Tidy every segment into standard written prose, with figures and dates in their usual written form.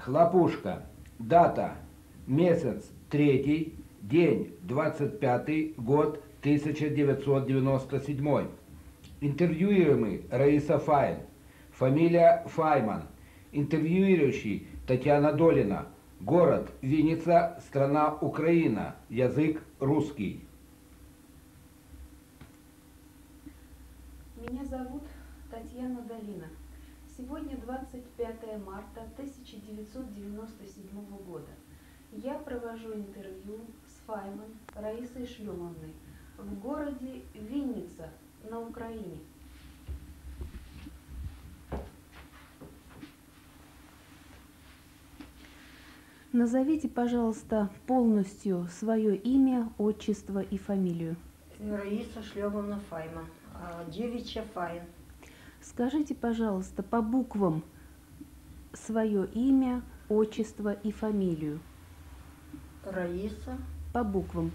Хлопушка. Дата. Месяц 3, день 25, год 1997. Интервьюируемый Раиса Файн. Фамилия Файман. Интервьюирующий Татьяна Долина. Город Винница, страна Украина. Язык русский. Меня зовут Татьяна Долина. Сегодня 25 марта 1997 года. Я провожу интервью с Файман Раисой Шлемовной в городе Винница на Украине. Назовите, пожалуйста, полностью свое имя, отчество и фамилию. Раиса Шлемовна Файман, девичья Файн. Скажите, пожалуйста, по буквам свое имя, отчество и фамилию. Раиса. По буквам.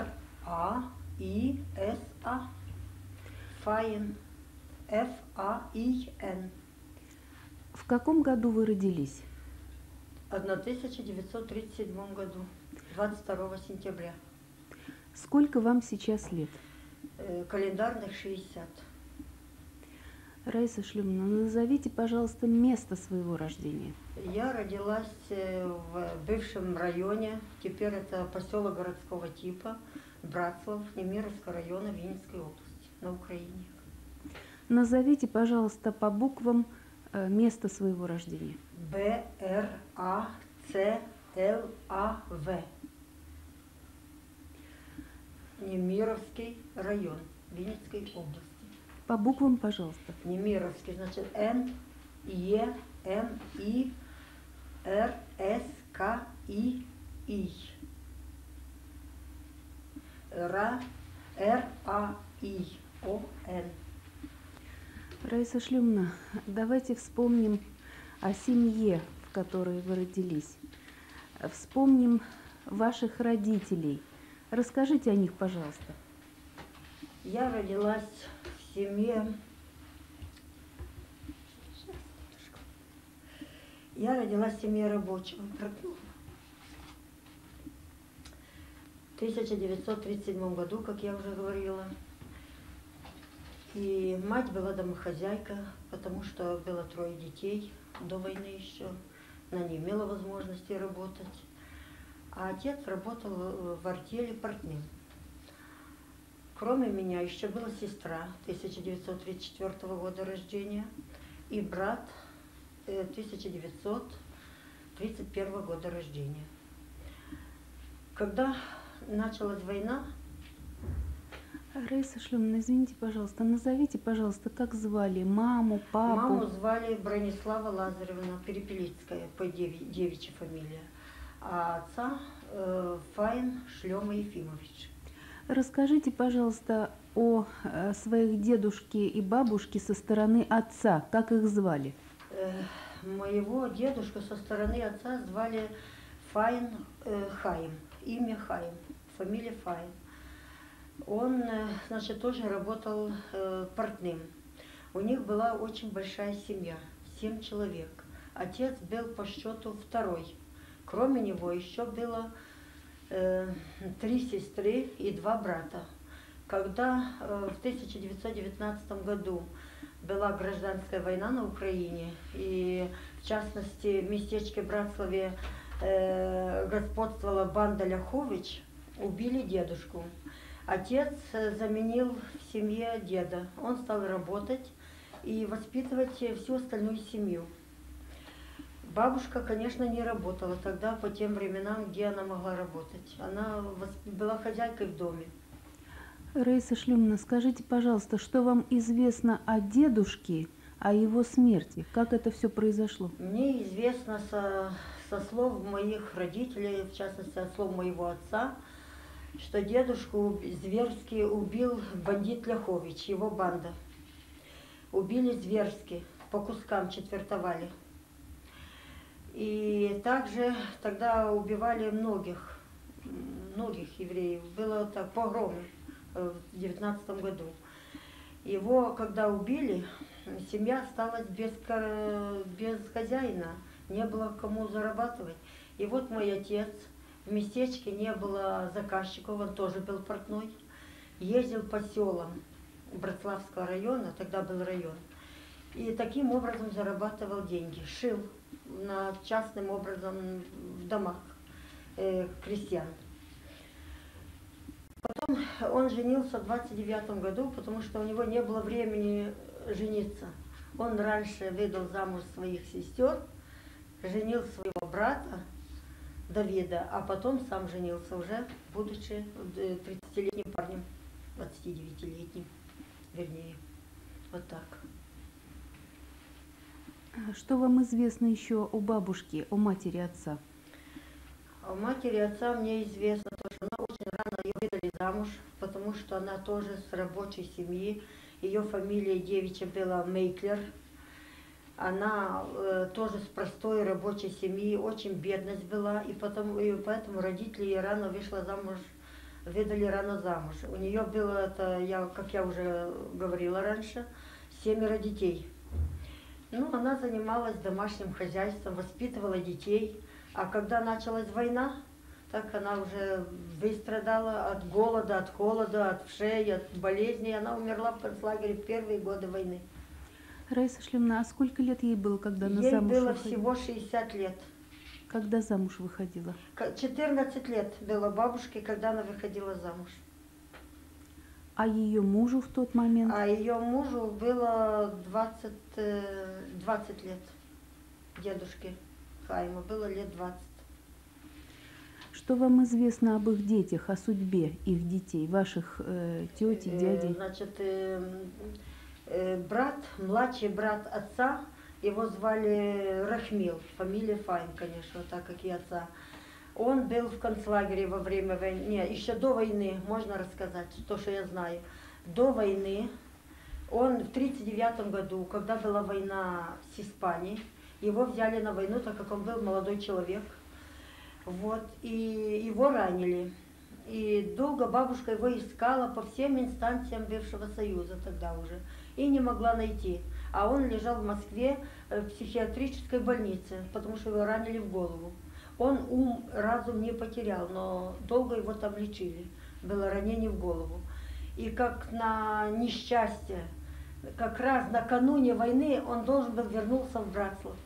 Р-А-И-С-А. Файн. Ф-А-И-Н. В каком году вы родились? В 1937 году, 22 сентября. Сколько вам сейчас лет? Календарных 60. Раиса Шлемовна, назовите, пожалуйста, место своего рождения. Я родилась в бывшем районе, теперь это поселок городского типа, Братслав, Немировского района Винницкой области, на Украине. Назовите, пожалуйста, по буквам место своего рождения. Б-Р-А-Ц-Л-А-В. Немировский район Винницкой области. По буквам, пожалуйста. Немировский, значит, Н, Е, М, И, Р, С, К, И, Р, А, И, О, Н. Раиса Шлемовна, давайте вспомним о семье, в которой вы родились. Вспомним ваших родителей. Расскажите о них, пожалуйста. Я родилась в семье... рабочего. В 1937 году, как я уже говорила. И мать была домохозяйка, потому что было 3 детей до войны еще. Она не имела возможности работать. А отец работал в артели портным. Кроме меня еще была сестра 1934 года рождения и брат 1931 года рождения. Когда началась война... Раиса Шлемовна, извините, пожалуйста, назовите, пожалуйста, как звали маму, папу? Маму звали Бронислава Лазаревна Перепелицкая, по девичья фамилия, а отца Файн Шлема Ефимович. Расскажите, пожалуйста, о своих дедушке и бабушке со стороны отца, как их звали? Моего дедушку со стороны отца звали Файн Хаим, имя Хаим, фамилия Файн. Он, значит, тоже работал портным. У них была очень большая семья, 7 человек. Отец был по счету 2-й. Кроме него еще было 3 сестры и 2 брата. Когда в 1919 году была гражданская война на Украине, и в частности в местечке Братславе господствовала банда Ляхович, убили дедушку. Отец заменил в семье деда. Он стал работать и воспитывать всю остальную семью. Бабушка, конечно, не работала тогда по тем временам, где она могла работать. Она была хозяйкой в доме. Раиса Шлемовна, скажите, пожалуйста, что вам известно о дедушке, о его смерти? Как это все произошло? Мне известно со слов моих родителей, в частности, от слов моего отца, что дедушку зверски убил бандит Ляхович, его банда. Убили зверски, по кускам четвертовали. И также тогда убивали многих евреев. Было так погром в 19 году. Его, когда убили, семья осталась без хозяина, не было кому зарабатывать. И вот мой отец, в местечке не было заказчиков, он тоже был портной, ездил по селам Братславского района, тогда был район, и таким образом зарабатывал деньги, шил частным образом в домах крестьян. Потом он женился в 29 году, потому что у него не было времени жениться. Он раньше выдал замуж своих сестер, женил своего брата Давида, а потом сам женился уже, будучи 30-летним парнем, 29-летним, вернее. Вот так. Что вам известно еще о бабушке, о матери отца? О матери отца мне известно то, что она очень рано ее выдали замуж, потому что она тоже с рабочей семьи. Ее фамилия девичья была Мейклер. Она тоже с простой рабочей семьи, очень бедность была, и поэтому родители ее рано вышла замуж, выдали рано замуж. У нее было, как я уже говорила раньше, 7 детей. Ну, она занималась домашним хозяйством, воспитывала детей. А когда началась война, так она уже выстрадала от голода, от холода, от вшей, от болезней. Она умерла в концлагере в первые годы войны. Раиса Шлемовна, а сколько лет ей было, когда она Ей замуж было выходила? всего 60 лет. Когда замуж выходила? 14 лет было бабушке, когда она выходила замуж. А ее мужу в тот момент? А ее мужу было 20 лет. Дедушке Хаиму было лет 20. Что вам известно об их детях, о судьбе их детей, ваших тети, дядей? Значит, брат, младший брат отца, его звали Рахмил, фамилия Файм, конечно, так как и отца. Он был в концлагере во время войны, не, еще до войны, можно рассказать, то, что я знаю. До войны, он в 1939 году, когда была война с Испанией, его взяли на войну, так как он был молодой человек. Вот, и его ранили. И долго бабушка его искала по всем инстанциям бывшего Союза тогда уже, и не могла найти. А он лежал в Москве в психиатрической больнице, потому что его ранили в голову. Он разум не потерял, но долго его там лечили. Было ранение в голову. И как на несчастье, как раз накануне войны он должен был вернуться в Братслав.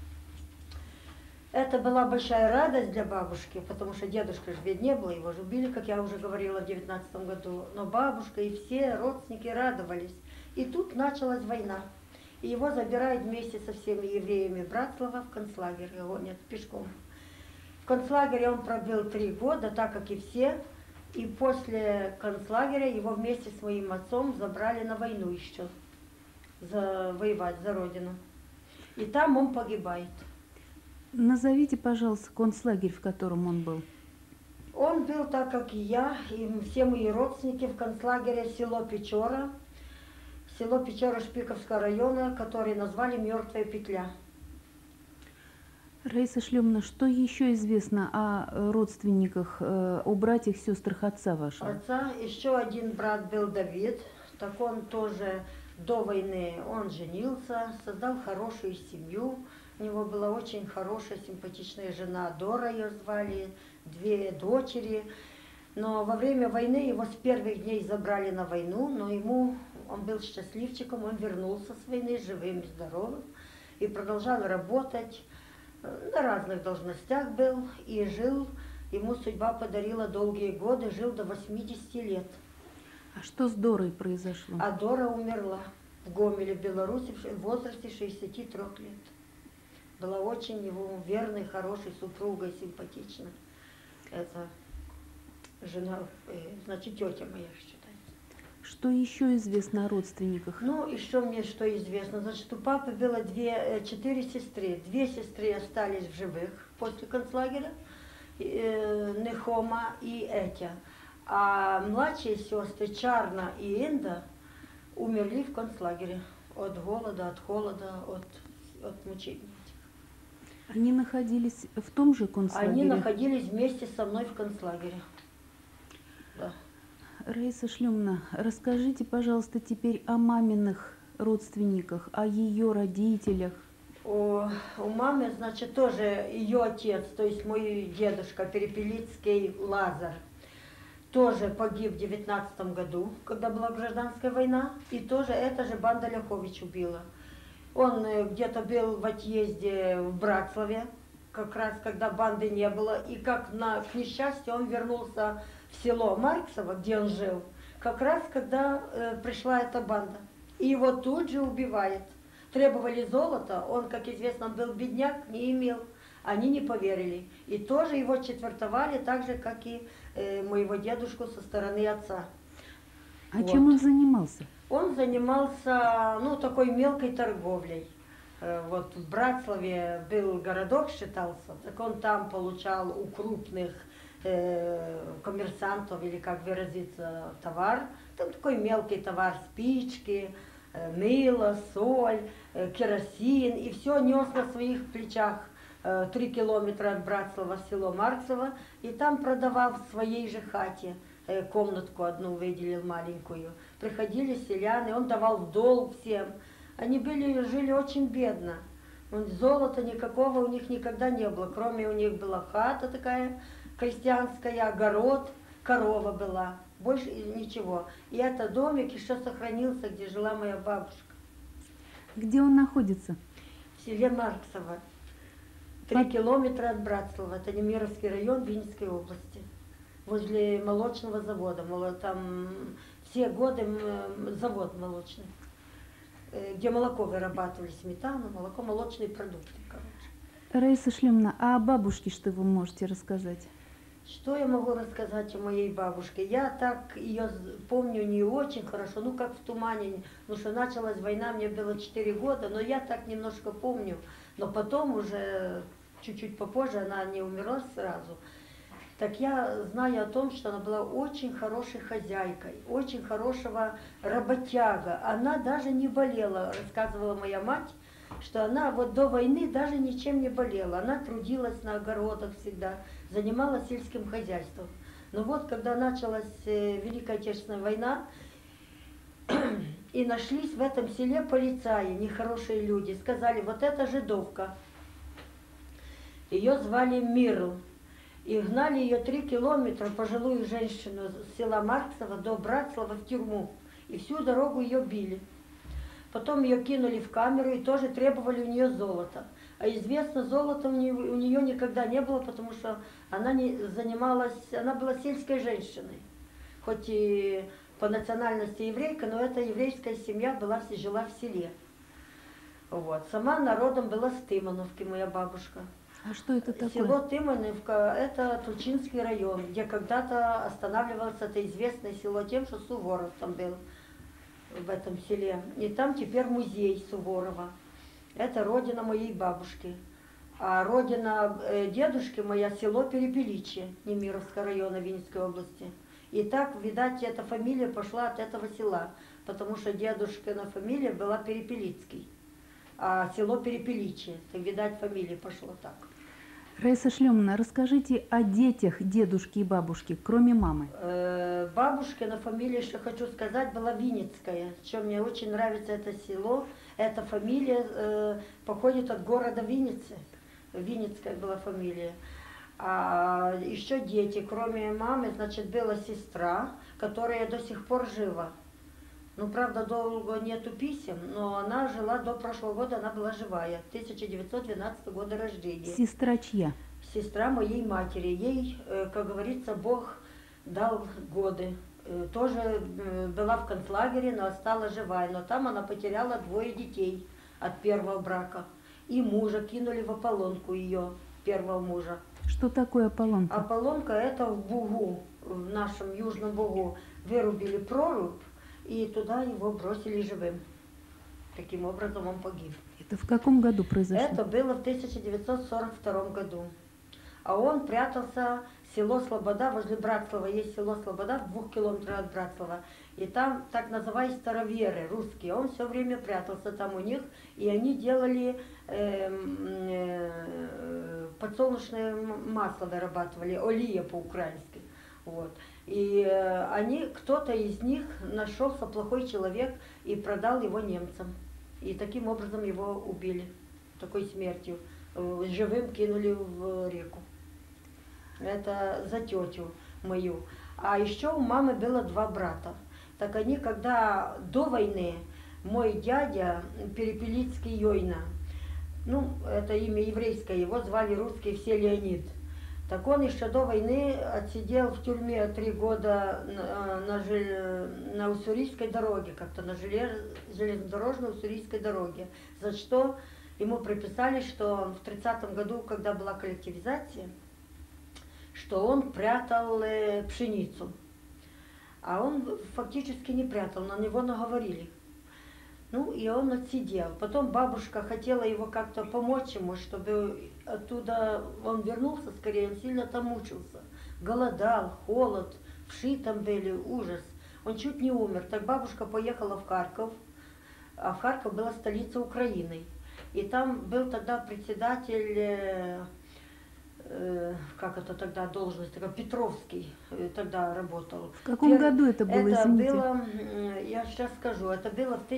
Это была большая радость для бабушки, потому что дедушка же ведь не было, его же убили, как я уже говорила, в 19 году. Но бабушка и все родственники радовались. И тут началась война. И его забирают вместе со всеми евреями Братслава в концлагерь, его нет, пешком. В концлагере он пробыл 3 года, так как и все. И после концлагеря его вместе с моим отцом забрали на войну еще, воевать за родину. И там он погибает. Назовите, пожалуйста, концлагерь, в котором он был. Он был, так как и я, и все мои родственники в концлагере село Печора Шпиковского района, который назвали «Мертвая петля». Раиса Шлемовна, что еще известно о родственниках, о братьях, сестрах отца вашего? Отца еще один брат был Давид, так он тоже до войны, он женился, создал хорошую семью. У него была очень хорошая, симпатичная жена, Дора ее звали, 2 дочери. Но во время войны его с первых дней забрали на войну, но он был счастливчиком, он вернулся с войны живым и здоровым и продолжал работать. На разных должностях был и жил. Ему судьба подарила долгие годы, жил до 80 лет. А что с Дорой произошло? А Дора умерла в Гомеле, в Беларуси, в возрасте 63 лет. Была очень его верной, хорошей супругой, симпатичной. Это жена, значит, тетя моя считается. Что еще известно о родственниках? Ну, еще мне что известно. Значит, у папы было 4 сестры. 2 сестры остались в живых после концлагеря, Нехома и Этя. А младшие сестры Чарна и Инда умерли в концлагере от голода, от холода, от мучений. Они находились в том же концлагере? Они находились вместе со мной в концлагере. Да. Раиса Шлемовна, расскажите, пожалуйста, теперь о маминых родственниках, о ее родителях. У мамы, значит, тоже ее отец, то есть мой дедушка Перепелицкий Лазар, тоже погиб в 19 году, когда была гражданская война, и тоже эта же банда Ляхович убила. Он где-то был в отъезде в Братславе, как раз когда банды не было, и как к несчастью он вернулся в село Марксово, где он жил, как раз когда пришла эта банда. И его тут же убивает. Требовали золота, он, как известно, был бедняк, не имел. Они не поверили. И тоже его четвертовали, так же, как и моего дедушку со стороны отца. А Вот. чем он занимался? Он занимался, ну, такой мелкой торговлей. Вот в Братславе был городок, считался, так он там получал у крупных коммерсантов, или как выразиться, товар. Там такой мелкий товар, спички, мыло, соль, керосин, и все нес на своих плечах 3 километра от Братслава в село Марксово, и там продавал в своей же хате, комнатку одну выделил маленькую. Приходили селяне, он давал в долг всем. Они жили очень бедно. Золота никакого у них никогда не было, кроме у них была хата такая крестьянская, огород, корова была. Больше ничего. И это домик еще сохранился, где жила моя бабушка. Где он находится? В селе Марксово. 3 километра от Братслава. Это Немировский район Винницкой области. Возле молочного завода. Там все годы завод молочный. Где молоко вырабатывали, сметану, молоко, молочные продукты, короче. Раиса Шлемовна, а о бабушке что вы можете рассказать? Что я могу рассказать о моей бабушке? Я так ее помню не очень хорошо, ну как в тумане, потому что началась война, мне было 4 года, но я так немножко помню. Но потом уже, чуть-чуть попозже, она не умерла сразу. Так я знаю о том, что она была очень хорошей хозяйкой, очень хорошего работяга. Она даже не болела, рассказывала моя мать, что она вот до войны даже ничем не болела. Она трудилась на огородах всегда, занималась сельским хозяйством. Но вот когда началась Великая Отечественная война, и нашлись в этом селе полицаи, нехорошие люди, сказали, вот это жидовка. Ее звали Мирл. И гнали ее 3 километра, пожилую женщину, с села Марксово до Братслава в тюрьму. И всю дорогу ее били. Потом ее кинули в камеру и тоже требовали у нее золота. А известно, золота у нее никогда не было, потому что она не занималась, она была сельской женщиной. Хоть и по национальности еврейка, но эта еврейская семья жила в селе. Вот. Сама народом была с Тымановки, моя бабушка. А что это такое? Село Тымановка – это Тульчинский район, где когда-то останавливалось это известное село тем, что Суворов там был в этом селе. И там теперь музей Суворова. Это родина моей бабушки. А родина дедушки моя село Перепеличье, Немировского района Винницкой области. И так, видать, эта фамилия пошла от этого села, потому что дедушкина фамилия была Перепелицкий, а село Перепеличье. Так, видать, фамилия пошла так. Раиса Шлемовна, расскажите о детях дедушки и бабушки, кроме мамы. Бабушкина фамилия, что хочу сказать, была Винницкая. Чем мне очень нравится это село. Эта фамилия походит от города Винницы. Винницкая была фамилия. А еще дети, кроме мамы, значит, была сестра, которая до сих пор жива. Ну, правда, долго нету писем, но она жила до прошлого года, она была живая, 1912 года рождения. Сестра чья? Сестра моей матери. Ей, как говорится, Бог дал годы. Тоже была в концлагере, но осталась живая. Но там она потеряла 2 детей от первого брака. И мужа кинули в Аполлонку ее, первого мужа. Что такое Аполлонка? Аполлонка это в Бугу, в нашем Южном Бугу. Вырубили прорубь и туда его бросили живым. Таким образом он погиб. Это в каком году произошло? Это было в 1942 году. А он прятался в село Слобода, возле Братслава. Есть село Слобода в 2 километрах от Братслава. И там так называемые староверы, русские. Он все время прятался там у них. И они делали подсолнечное масло, вырабатывали, олия по-украински. Вот. И кто-то из них нашелся плохой человек и продал его немцам. И таким образом его убили. такой смертью. Живым кинули в реку. Это за тетю мою. А еще у мамы было два брата. Так они, когда до войны, мой дядя Перепелицкий Йойна, ну, это имя еврейское, его звали русский все Леонид. Так он еще до войны отсидел в тюрьме 3 года на Уссурийской дороге, как-то на железнодорожной Уссурийской дороге. За что ему приписали, что в 30-м году, когда была коллективизация, что он прятал пшеницу. А он фактически не прятал, на него наговорили. Ну, и он отсидел. Потом бабушка хотела его как-то помочь ему, чтобы оттуда он вернулся скорее, он сильно там мучился. Голодал, холод, вши там были, ужас. Он чуть не умер. Так бабушка поехала в Харьков, а в Харьков была столица Украины. И там был тогда председатель, как это тогда должность, такая, Петровский тогда работал. В каком году это было, извините? Было, я сейчас скажу, это было в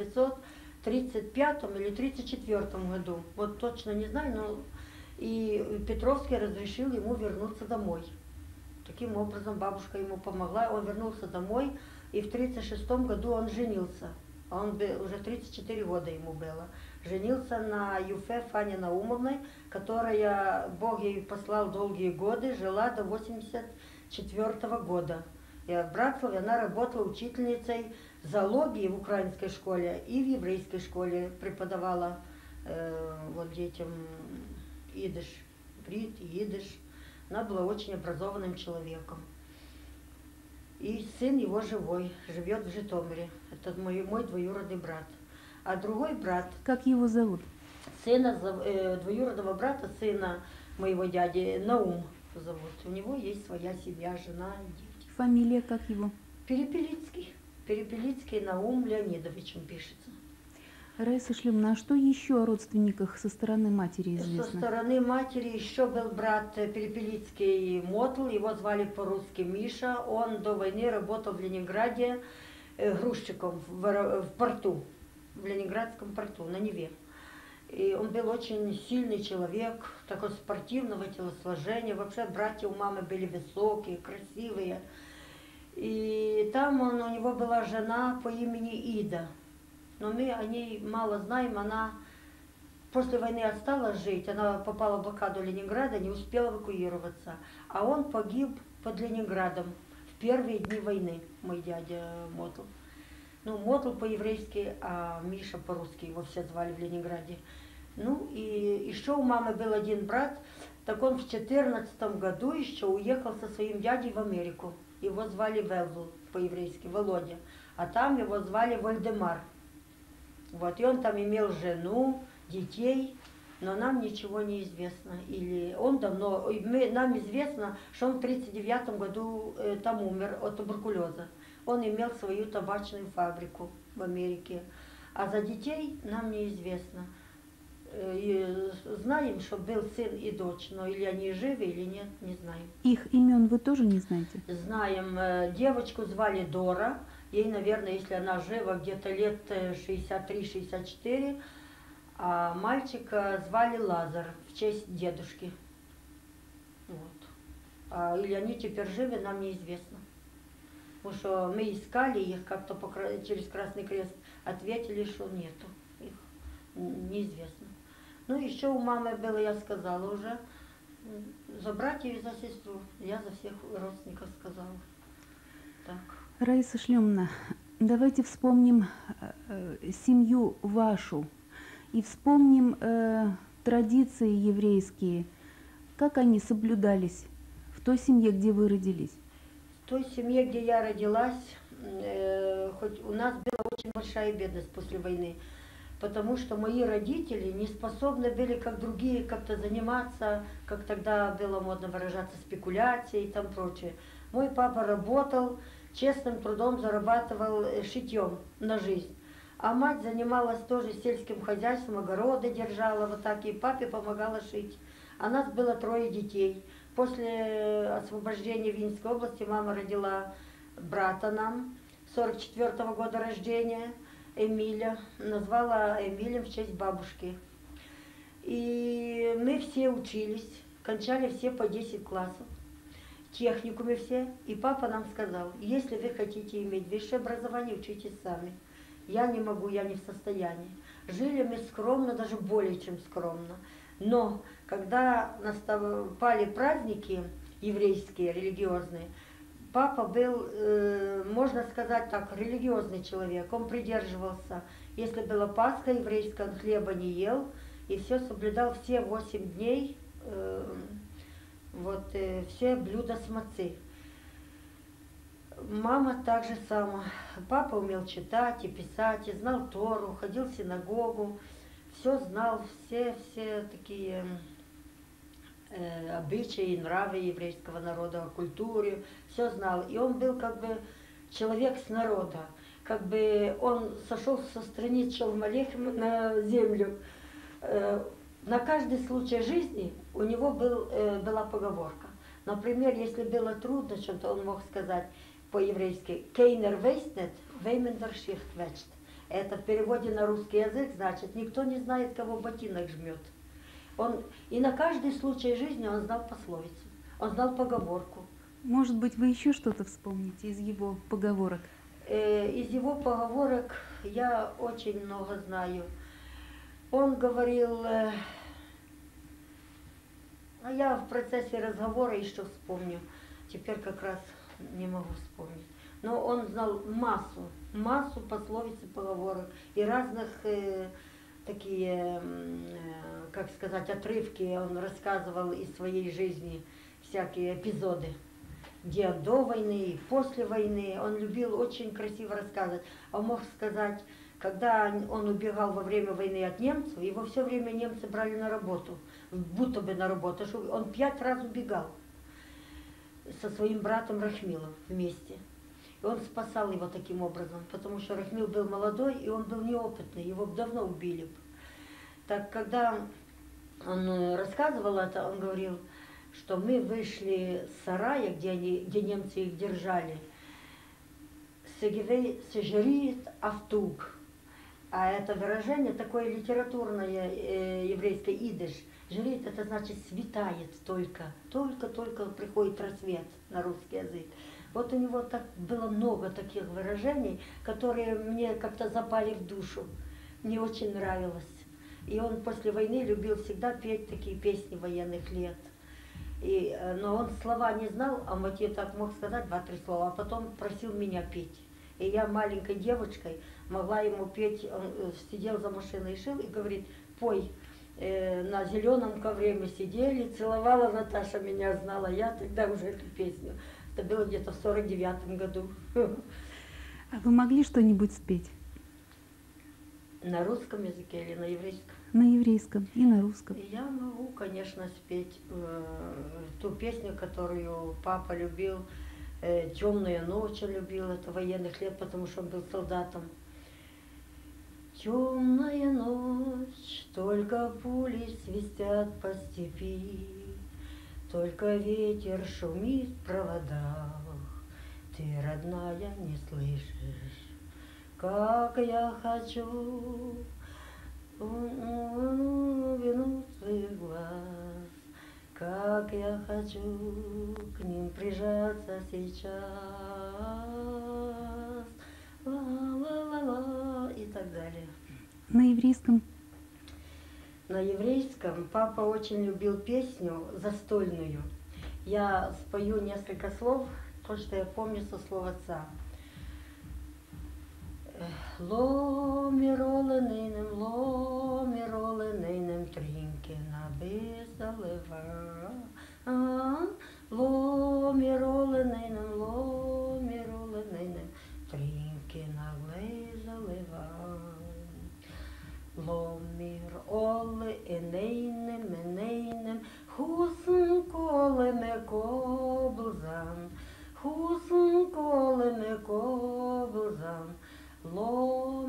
1935 или 1934 году. Вот точно не знаю, но и Петровский разрешил ему вернуться домой. Таким образом бабушка ему помогла, он вернулся домой, и в 1936 году он женился. Он был, уже 34 года ему было. Женился на Юфе Фане Наумовной, которая, Бог ей послал долгие годы, жила до 1984 года. И в Братславе она работала учительницей зоологии в украинской школе и в еврейской школе преподавала вот детям идиш, иврит, идиш. Она была очень образованным человеком. И сын его живой, живет в Житомире. Это мой двоюродный брат. А другой брат, Как его зовут? двоюродного брата, сына моего дяди, Наум зовут. У него есть своя семья, жена и дети. Фамилия как его? Перепелицкий. Перепелицкий Наум Леонидович он пишется. Раиса Шлюмовна, а что еще о родственниках со стороны матери Со известно? стороны матери еще был брат Перепелицкий Мотл, его звали по-русски Миша. Он до войны работал в Ленинграде грузчиком в порту, в Ленинградском порту, на Неве. И он был очень сильный человек, такой спортивного телосложения. Вообще братья у мамы были высокие, красивые. И там у него была жена по имени Ида. Но мы о ней мало знаем, она после войны осталась жить, она попала в блокаду Ленинграда, не успела эвакуироваться. А он погиб под Ленинградом в первые дни войны, мой дядя Мотл. Ну, Мотл по-еврейски, а Миша по-русски, его все звали в Ленинграде. Ну, и еще у мамы был один брат, так он в 2014 году еще уехал со своим дядей в Америку. Его звали Велву по-еврейски, Володя, а там его звали Вальдемар. Вот, и он там имел жену, детей, но нам ничего не известно. Или он давно, нам известно, что он в 1939 году там умер от туберкулеза. Он имел свою табачную фабрику в Америке. А за детей нам неизвестно. И знаем, что был сын и дочь, но или они живы, или нет, не знаем. Их имен вы тоже не знаете? Знаем, девочку звали Дора. Ей, наверное, если она жива, где-то лет 63-64, а мальчика звали Лазар в честь дедушки. Вот. Или они теперь живы, нам неизвестно. Потому что мы искали их как-то через Красный Крест, ответили, что нету, их неизвестно. Ну, еще у мамы было, я сказала уже, за братьев и за сестру, я за всех родственников сказала. Так. Раиса Шлюмовна, давайте вспомним семью вашу и вспомним традиции еврейские. Как они соблюдались в той семье, где вы родились? В той семье, где я родилась, хоть у нас была очень большая бедность после войны, потому что мои родители не способны были, как другие, как-то заниматься, как тогда было модно выражаться, спекуляцией и там прочее. Мой папа работал, честным трудом зарабатывал шитьем на жизнь. А мать занималась тоже сельским хозяйством, огороды держала, вот так, и папе помогала шить. А нас было 3 детей. После освобождения Винницкой области мама родила брата нам, 44-го года рождения, Эмиля. Назвала Эмилем в честь бабушки. И мы все учились, кончали все по 10 классов, техникуме все. И папа нам сказал, если вы хотите иметь высшее образование, учитесь сами. Я не могу, я не в состоянии. Жили мы скромно, даже более чем скромно. Но когда наступали праздники еврейские, религиозные, папа был, можно сказать так, религиозный человек. Он придерживался, если была Пасха еврейская, он хлеба не ел, и все соблюдал все 8 дней, все блюда с мацы. Мама так же сама. Папа умел читать и писать, и знал Тору, ходил в синагогу, все знал, все такие обычаи и нравы еврейского народа, о культуре, все знал. И он был как бы человек с народа, как бы он сошел со страниц Шолом Алейхем на землю. На каждый случай жизни у него была поговорка. Например, если было трудно что-то, он мог сказать по-еврейски «Кейнер вейснет, веймендер шихт вечт». Это в переводе на русский язык значит «никто не знает, кого ботинок жмет». И на каждый случай жизни он знал пословицу, он знал поговорку. Может быть, вы еще что-то вспомните из его поговорок? Из его поговорок я очень много знаю. Он говорил, а я в процессе разговора еще вспомню, теперь как раз не могу вспомнить. Но он знал массу пословиц и поговорок и разных такие, как сказать, отрывки он рассказывал из своей жизни, всякие эпизоды, где до войны и после войны. Он любил очень красиво рассказывать. Он мог сказать, когда он убегал во время войны от немцев, его все время немцы брали на работу, будто бы на работу. Он 5 раз убегал со своим братом Рахмилом вместе. И он спасал его таким образом, потому что Рахмил был молодой, и он был неопытный, его давно убили. Так, когда он рассказывал это, он говорил, что мы вышли с сарая, где немцы их держали, «Сегевей сежерит автуг». А это выражение такое литературное, еврейское идиш. Жерит — это значит светает только приходит рассвет на русский язык. Вот у него так было много таких выражений, которые мне как-то запали в душу. Мне очень нравилось. И он после войны любил всегда петь такие песни военных лет. Но он слова не знал, а мотив так мог сказать 2-3 слова, а потом просил меня петь. И я маленькой девочкой могла ему петь, он сидел за машиной и шил, и говорит, пой. На зеленом ковре мы сидели, целовала Наташа меня, знала я тогда уже эту песню. Это было где-то в 49-м году. А вы могли что-нибудь спеть? На русском языке или на еврейском? На еврейском и на русском. Я могу, конечно, спеть ту песню, которую папа любил, «Темная ночь» любил, это военных лет, потому что он был солдатом. Темная ночь, только пули свистят по степи, только ветер шумит в проводах, ты, родная, не слышишь, как я хочу вину твоих глаз, как я хочу к ним прижаться сейчас, ла-ла-ла-ла и так далее. На еврейском? На еврейском папа очень любил песню застольную. Я спою несколько слов, то, что я помню со слов отца. Lo miroleninem trinke na bezaleva. Lo miroleninem trinke na bezaleva. Lo miroleninem husen kole me kobelzan. Husen kole me kobelzan. Lo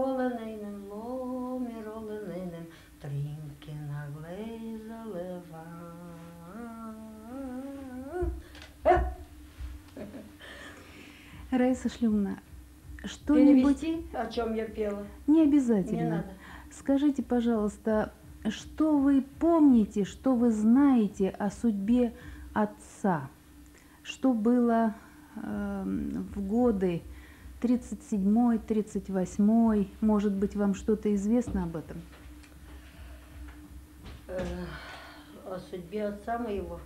miroleninem, trinke na bezaleva. Раиса Шлюмовна, что-нибудь... Перевести, о чем я пела? Не обязательно. Не надо. Скажите, пожалуйста, Что вы помните, что вы знаете о судьбе отца? Что было в годы 37-й, 38-й? Может быть, вам что-то известно об этом? О судьбе отца моего.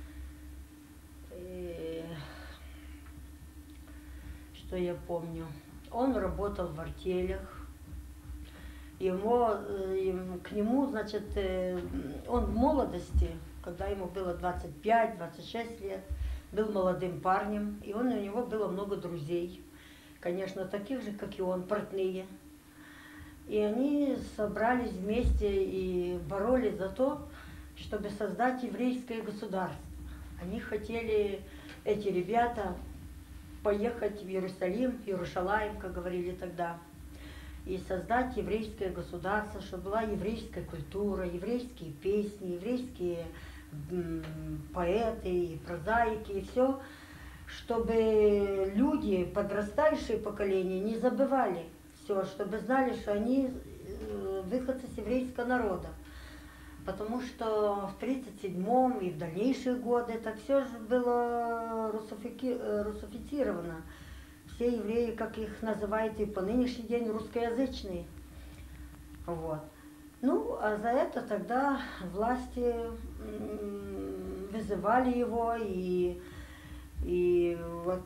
Что я помню? Он работал в артелях. К нему, значит, он в молодости, когда ему было 25-26 лет, был молодым парнем, и у него было много друзей, конечно, таких же, как и он, портные. И они собрались вместе и боролись за то, чтобы создать еврейское государство. Они хотели, эти ребята, поехать в Иерусалим, Иерушалаим, как говорили тогда, и создать еврейское государство, чтобы была еврейская культура, еврейские песни, еврейские поэты и прозаики, и все, чтобы люди, подрастающие поколения, не забывали все, чтобы знали, что они выходцы с еврейского народа. Потому что в 1937-м и в дальнейшие годы это все же было русифицировано. Все евреи, как их называют и по нынешний день, русскоязычные. Вот. Ну, а за это тогда власти вызывали его и вот,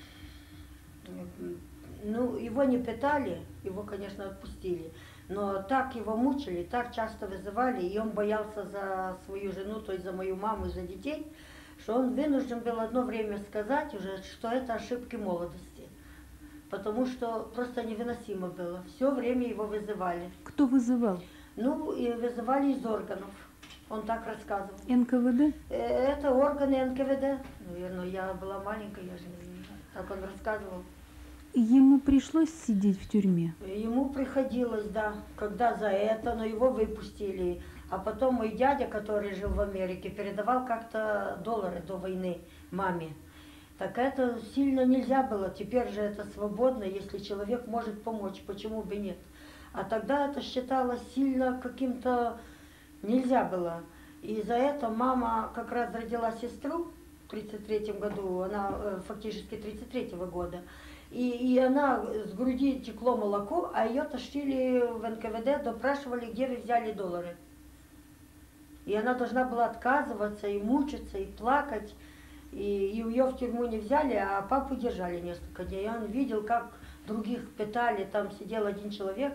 ну, его не пытали, его, конечно, отпустили. Но так его мучили, так часто вызывали, и он боялся за свою жену, то есть за мою маму и за детей, что он вынужден был одно время сказать уже, что это ошибки молодости. Потому что просто невыносимо было. Все время его вызывали. Кто вызывал? Ну, и вызывали из органов. Он так рассказывал. НКВД? Это органы НКВД. Наверное, я была маленькая, я же не знаю. Так он рассказывал. Ему пришлось сидеть в тюрьме? Ему приходилось, да, когда за это, но его выпустили. А потом мой дядя, который жил в Америке, передавал как-то доллары до войны маме. Так это сильно нельзя было. Теперь же это свободно, если человек может помочь, почему бы нет. А тогда это считалось сильно каким-то нельзя было. И за это мама как раз родила сестру в 1933 году, она фактически 1933 года. И она с груди текло молоко, а ее тащили в НКВД, допрашивали, где вы взяли доллары. И она должна была отказываться и мучиться, и плакать. И ее в тюрьму не взяли, а папу держали несколько дней. И он видел, как других пытали, там сидел один человек,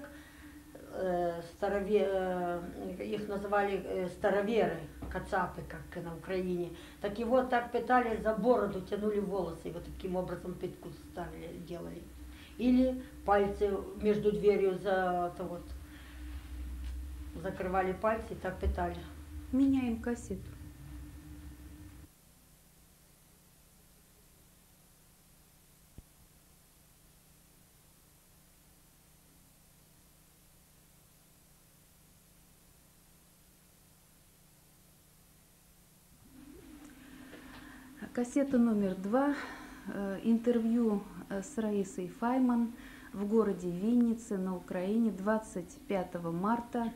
их называли староверы, кацапы, как на Украине. Так его так пытали, за бороду тянули волосы, и вот таким образом пытку ставили, делали. Или пальцы между дверью закрывали пальцы и так пытали. Меняем кассету. Кассета номер 2. Интервью с Раисой Файман в городе Виннице на Украине 25 марта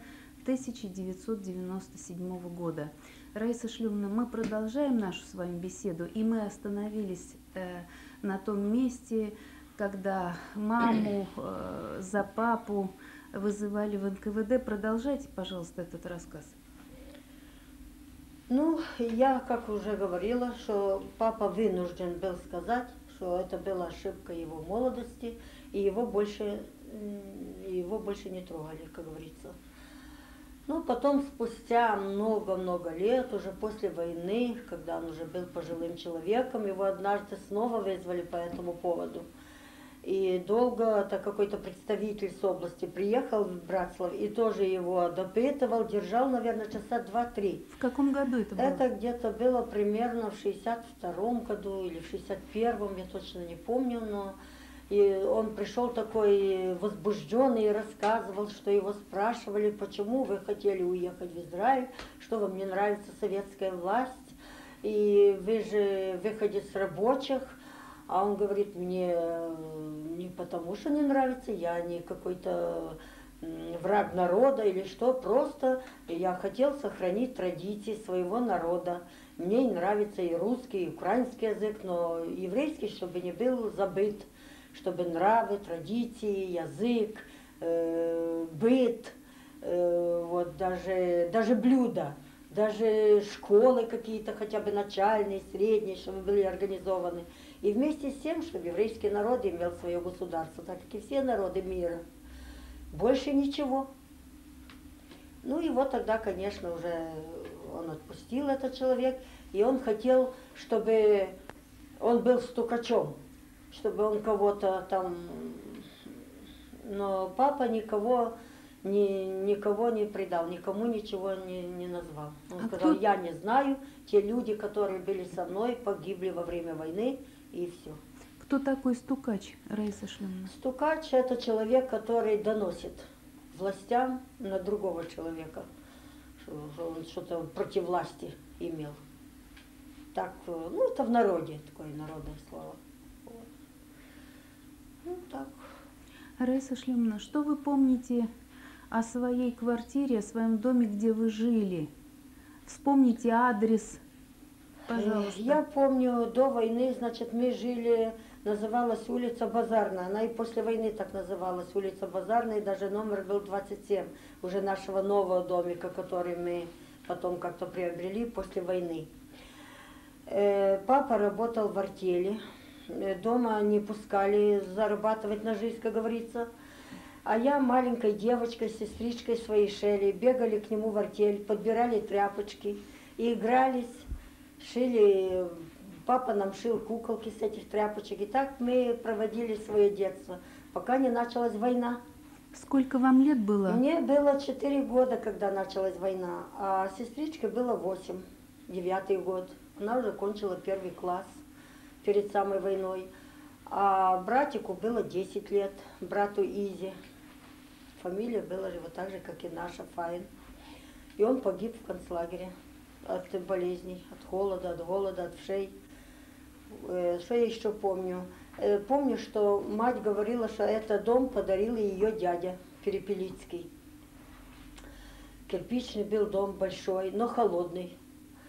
1997 года. Раиса Шлюмовна, мы продолжаем нашу с вами беседу, и мы остановились на том месте, когда маму за папу вызывали в НКВД. Продолжайте, пожалуйста, этот рассказ. Ну, я, как уже говорила, что папа вынужден был сказать, что это была ошибка его молодости, и его больше не трогали, как говорится. Ну, потом, спустя много-много лет, уже после войны, когда он уже был пожилым человеком, его однажды снова вызвали по этому поводу. И долго это какой-то представитель с области приехал в Братслав и тоже его допытывал, держал, наверное, часа 2-3. В каком году это было? Это где-то было примерно в 62-м году или в 61-м, я точно не помню, но и он пришел такой возбужденный и рассказывал, что его спрашивали, почему вы хотели уехать в Израиль, что вам не нравится советская власть, и вы же выходец рабочих. А он говорит, мне не потому, что не нравится, я не какой-то враг народа или что, просто я хотел сохранить традиции своего народа. Мне нравится и русский, и украинский язык, но еврейский, чтобы не был забыт, чтобы нравы, традиции, язык, быт, вот даже блюда, даже школы какие-то, хотя бы начальные, средние, чтобы были организованы. И вместе с тем, чтобы еврейский народ имел свое государство, так как и все народы мира. Больше ничего. Ну и вот тогда, конечно, уже он отпустил этот человек, и он хотел, чтобы он был стукачом, чтобы он кого-то там... Но папа никого не предал, никому ничего не назвал. Он сказал, я не знаю, те люди, которые были со мной, погибли во время войны, и все. Кто такой стукач, Раиса Шлемовна? Стукач – это человек, который доносит властям на другого человека, что он что-то против власти имел. Так, ну это в народе, такое народное слово. Вот. Ну так. Раиса Шлемовна, что вы помните о своей квартире, о своем доме, где вы жили? Вспомните адрес, пожалуйста. Я помню, до войны, значит, мы жили, называлась улица Базарная. Она и после войны так называлась, улица Базарная, и даже номер был 27, уже нашего нового домика, который мы потом как-то приобрели после войны. Папа работал в артели, дома не пускали зарабатывать на жизнь, как говорится. А я маленькой девочкой, сестричкой своей Шелли, бегали к нему в артель, подбирали тряпочки и игрались, шили. Папа нам шил куколки с этих тряпочек. И так мы проводили свое детство, пока не началась война. Сколько вам лет было? Мне было 4 года, когда началась война, а сестричке было 8, 9-й год. Она уже кончила 1 класс перед самой войной. А братику было 10 лет, брату Изи. Фамилия была его так же, как и наша, Файн. И он погиб в концлагере от болезней, от холода, от голода, от вшей. Что я еще помню? Помню, что мать говорила, что этот дом подарил ее дядя Перепелицкий. Кирпичный был дом большой, но холодный.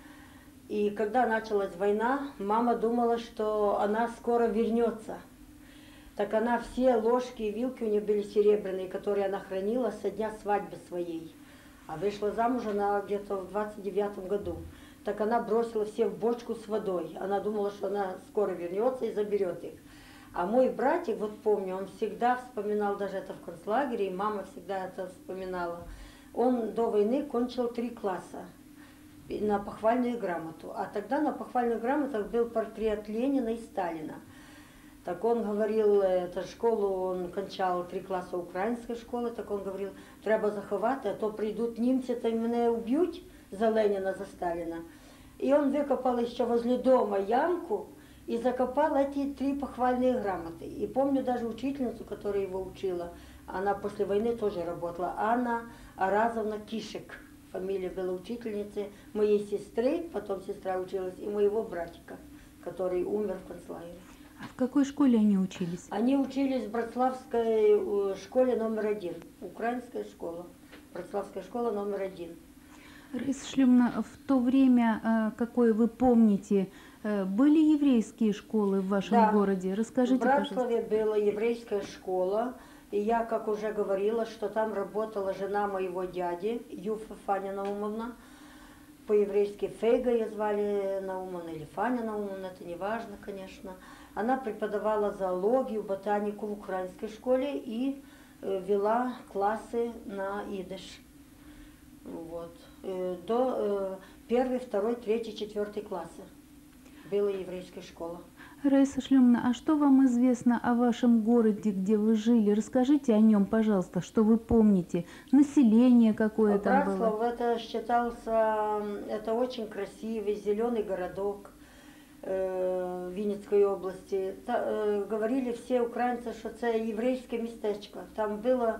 И когда началась война, мама думала, что она скоро вернется. Так она все ложки и вилки у нее были серебряные, которые она хранила со дня свадьбы своей. А вышла замуж она где-то в 29-м году. Так она бросила все в бочку с водой. Она думала, что она скоро вернется и заберет их. А мой братик, вот помню, он всегда вспоминал, даже это в концлагере, и мама всегда это вспоминала. Он до войны кончил 3 класса на похвальную грамоту. А тогда на похвальных грамотах был портрет Ленина и Сталина. Так он говорил, эту школу он кончал 3 класса української школи, так он говорил, треба заховати, а то прийдуть німці та мене уб'ють за Ленина, за Сталина. И он выкопал еще возле дома ямку и закопал эти 3 похвальные грамоты. И помню даже учительницу, которая его учила, она после войны тоже работала, Анна Аразовна Кишек. Фамилия была учительницы моей сестры, потом сестра училась, и моего братика, который умер в концлагере. А в какой школе они учились? Они учились в Братславской школе номер 1, украинская школа, Братславская школа номер 1. Раиса Шлемовна, в то время, какое вы помните, были еврейские школы в вашем городе? Расскажите, в Братславе пожалуйста. была еврейская школа, и я, как уже говорила, что там работала жена моего дяди, Юфа Фаня Наумовна, по-еврейски Фейга ее звали Наумовна или Фаня Наумовна, это не важно, конечно. Она преподавала зоологию, ботанику в украинской школе и вела классы на идиш. Вот. До 1, 2, 3, 4 класса была еврейская школа. Раиса Шлемовна, а что вам известно о вашем городе, где вы жили? Расскажите о нем, пожалуйста, что вы помните. Население какое там было? Братслав, это считался, это очень красивый, зеленый городок Вінницької області. Говорили все українці, що це єврейське містечко. Там було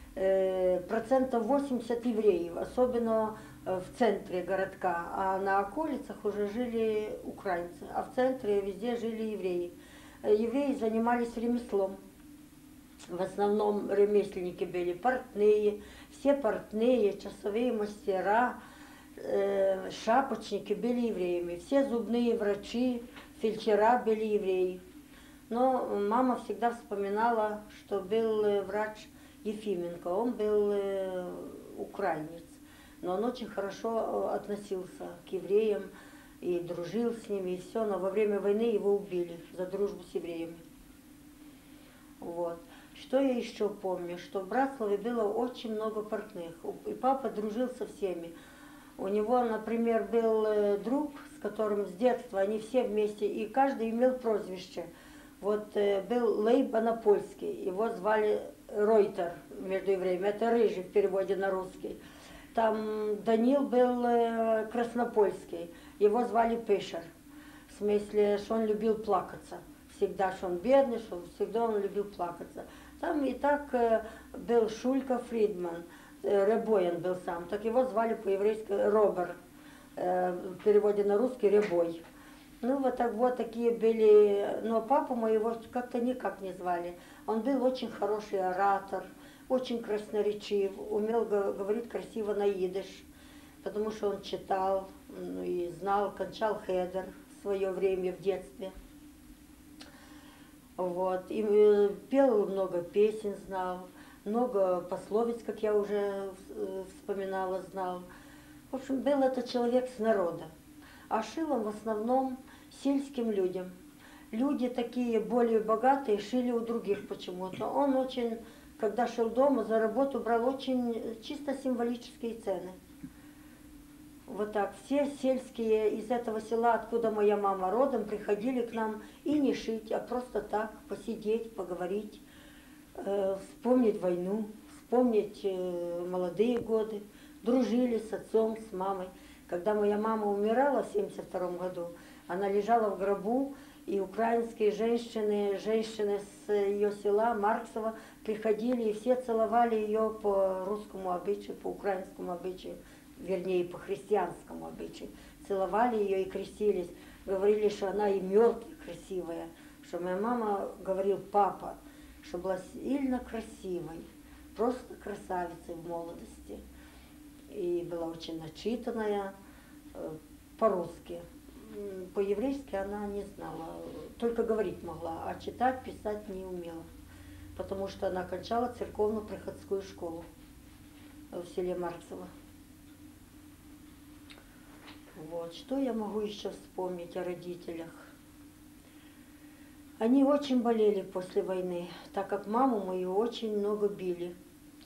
80% евреев, особенно в центре городка, а на околицах уже жили украинцы, а в центре везде жили евреи. Евреи занимались ремеслом. В основном ремесленники были портные, все портные, часовые мастера, шапочники были евреями, все зубные врачи, фельдшера были евреи. Но мама всегда вспоминала, что был врач Ефименко, он был украинец, но он очень хорошо относился к евреям и дружил с ними, и все, но во время войны его убили за дружбу с евреями. Вот. Что я еще помню, что в Братславе было очень много портных, и папа дружил со всеми. У него, например, был друг, с которым с детства они все вместе, и каждый имел прозвище. Вот был Лейб Анапольский, его звали Ройтер между евреями, это рыжий в переводе на русский. Там Данил был Краснопольский, его звали Пешер, в смысле, что он любил плакаться. Всегда, что он бедный, что всегда он любил плакаться. Там и так был Шулька Фридман, Ребоин был сам, так его звали по-еврейски Робер, в переводе на русский Ребой. Ну вот, так, вот такие были, но папу моего как-то никак не звали. Он был очень хороший оратор, очень красноречив, умел говорить красиво на идиш, потому что он читал и знал, кончал хедер в свое время в детстве. Вот. И пел много песен, знал, много пословиц, как я уже вспоминала, знал. В общем, был это человек с народа. А шил он в основном сельским людям. Люди такие более богатые шили у других почему-то. Он очень, когда шил дома, за работу брал очень чисто символические цены. Вот так. Все сельские из этого села, откуда моя мама родом, приходили к нам и не шить, а просто так посидеть, поговорить, вспомнить войну, вспомнить молодые годы. Дружили с отцом, с мамой. Когда моя мама умирала в 1972 году, она лежала в гробу, и украинские женщины с ее села, Марксово, приходили и все целовали ее по русскому обычаю, по украинскому обычаю, вернее, по христианскому обычаю. Целовали ее и крестились. Говорили, что она и мертвая красивая. Что моя мама, говорил папа, что была сильно красивой, просто красавицей в молодости. И была очень начитанная по-русски. По-еврейски она не знала, только говорить могла, а читать, писать не умела. Потому что она кончала церковно-приходскую школу в селе Марксово. Вот. Что я могу еще вспомнить о родителях? Они очень болели после войны, так как маму мою очень много били.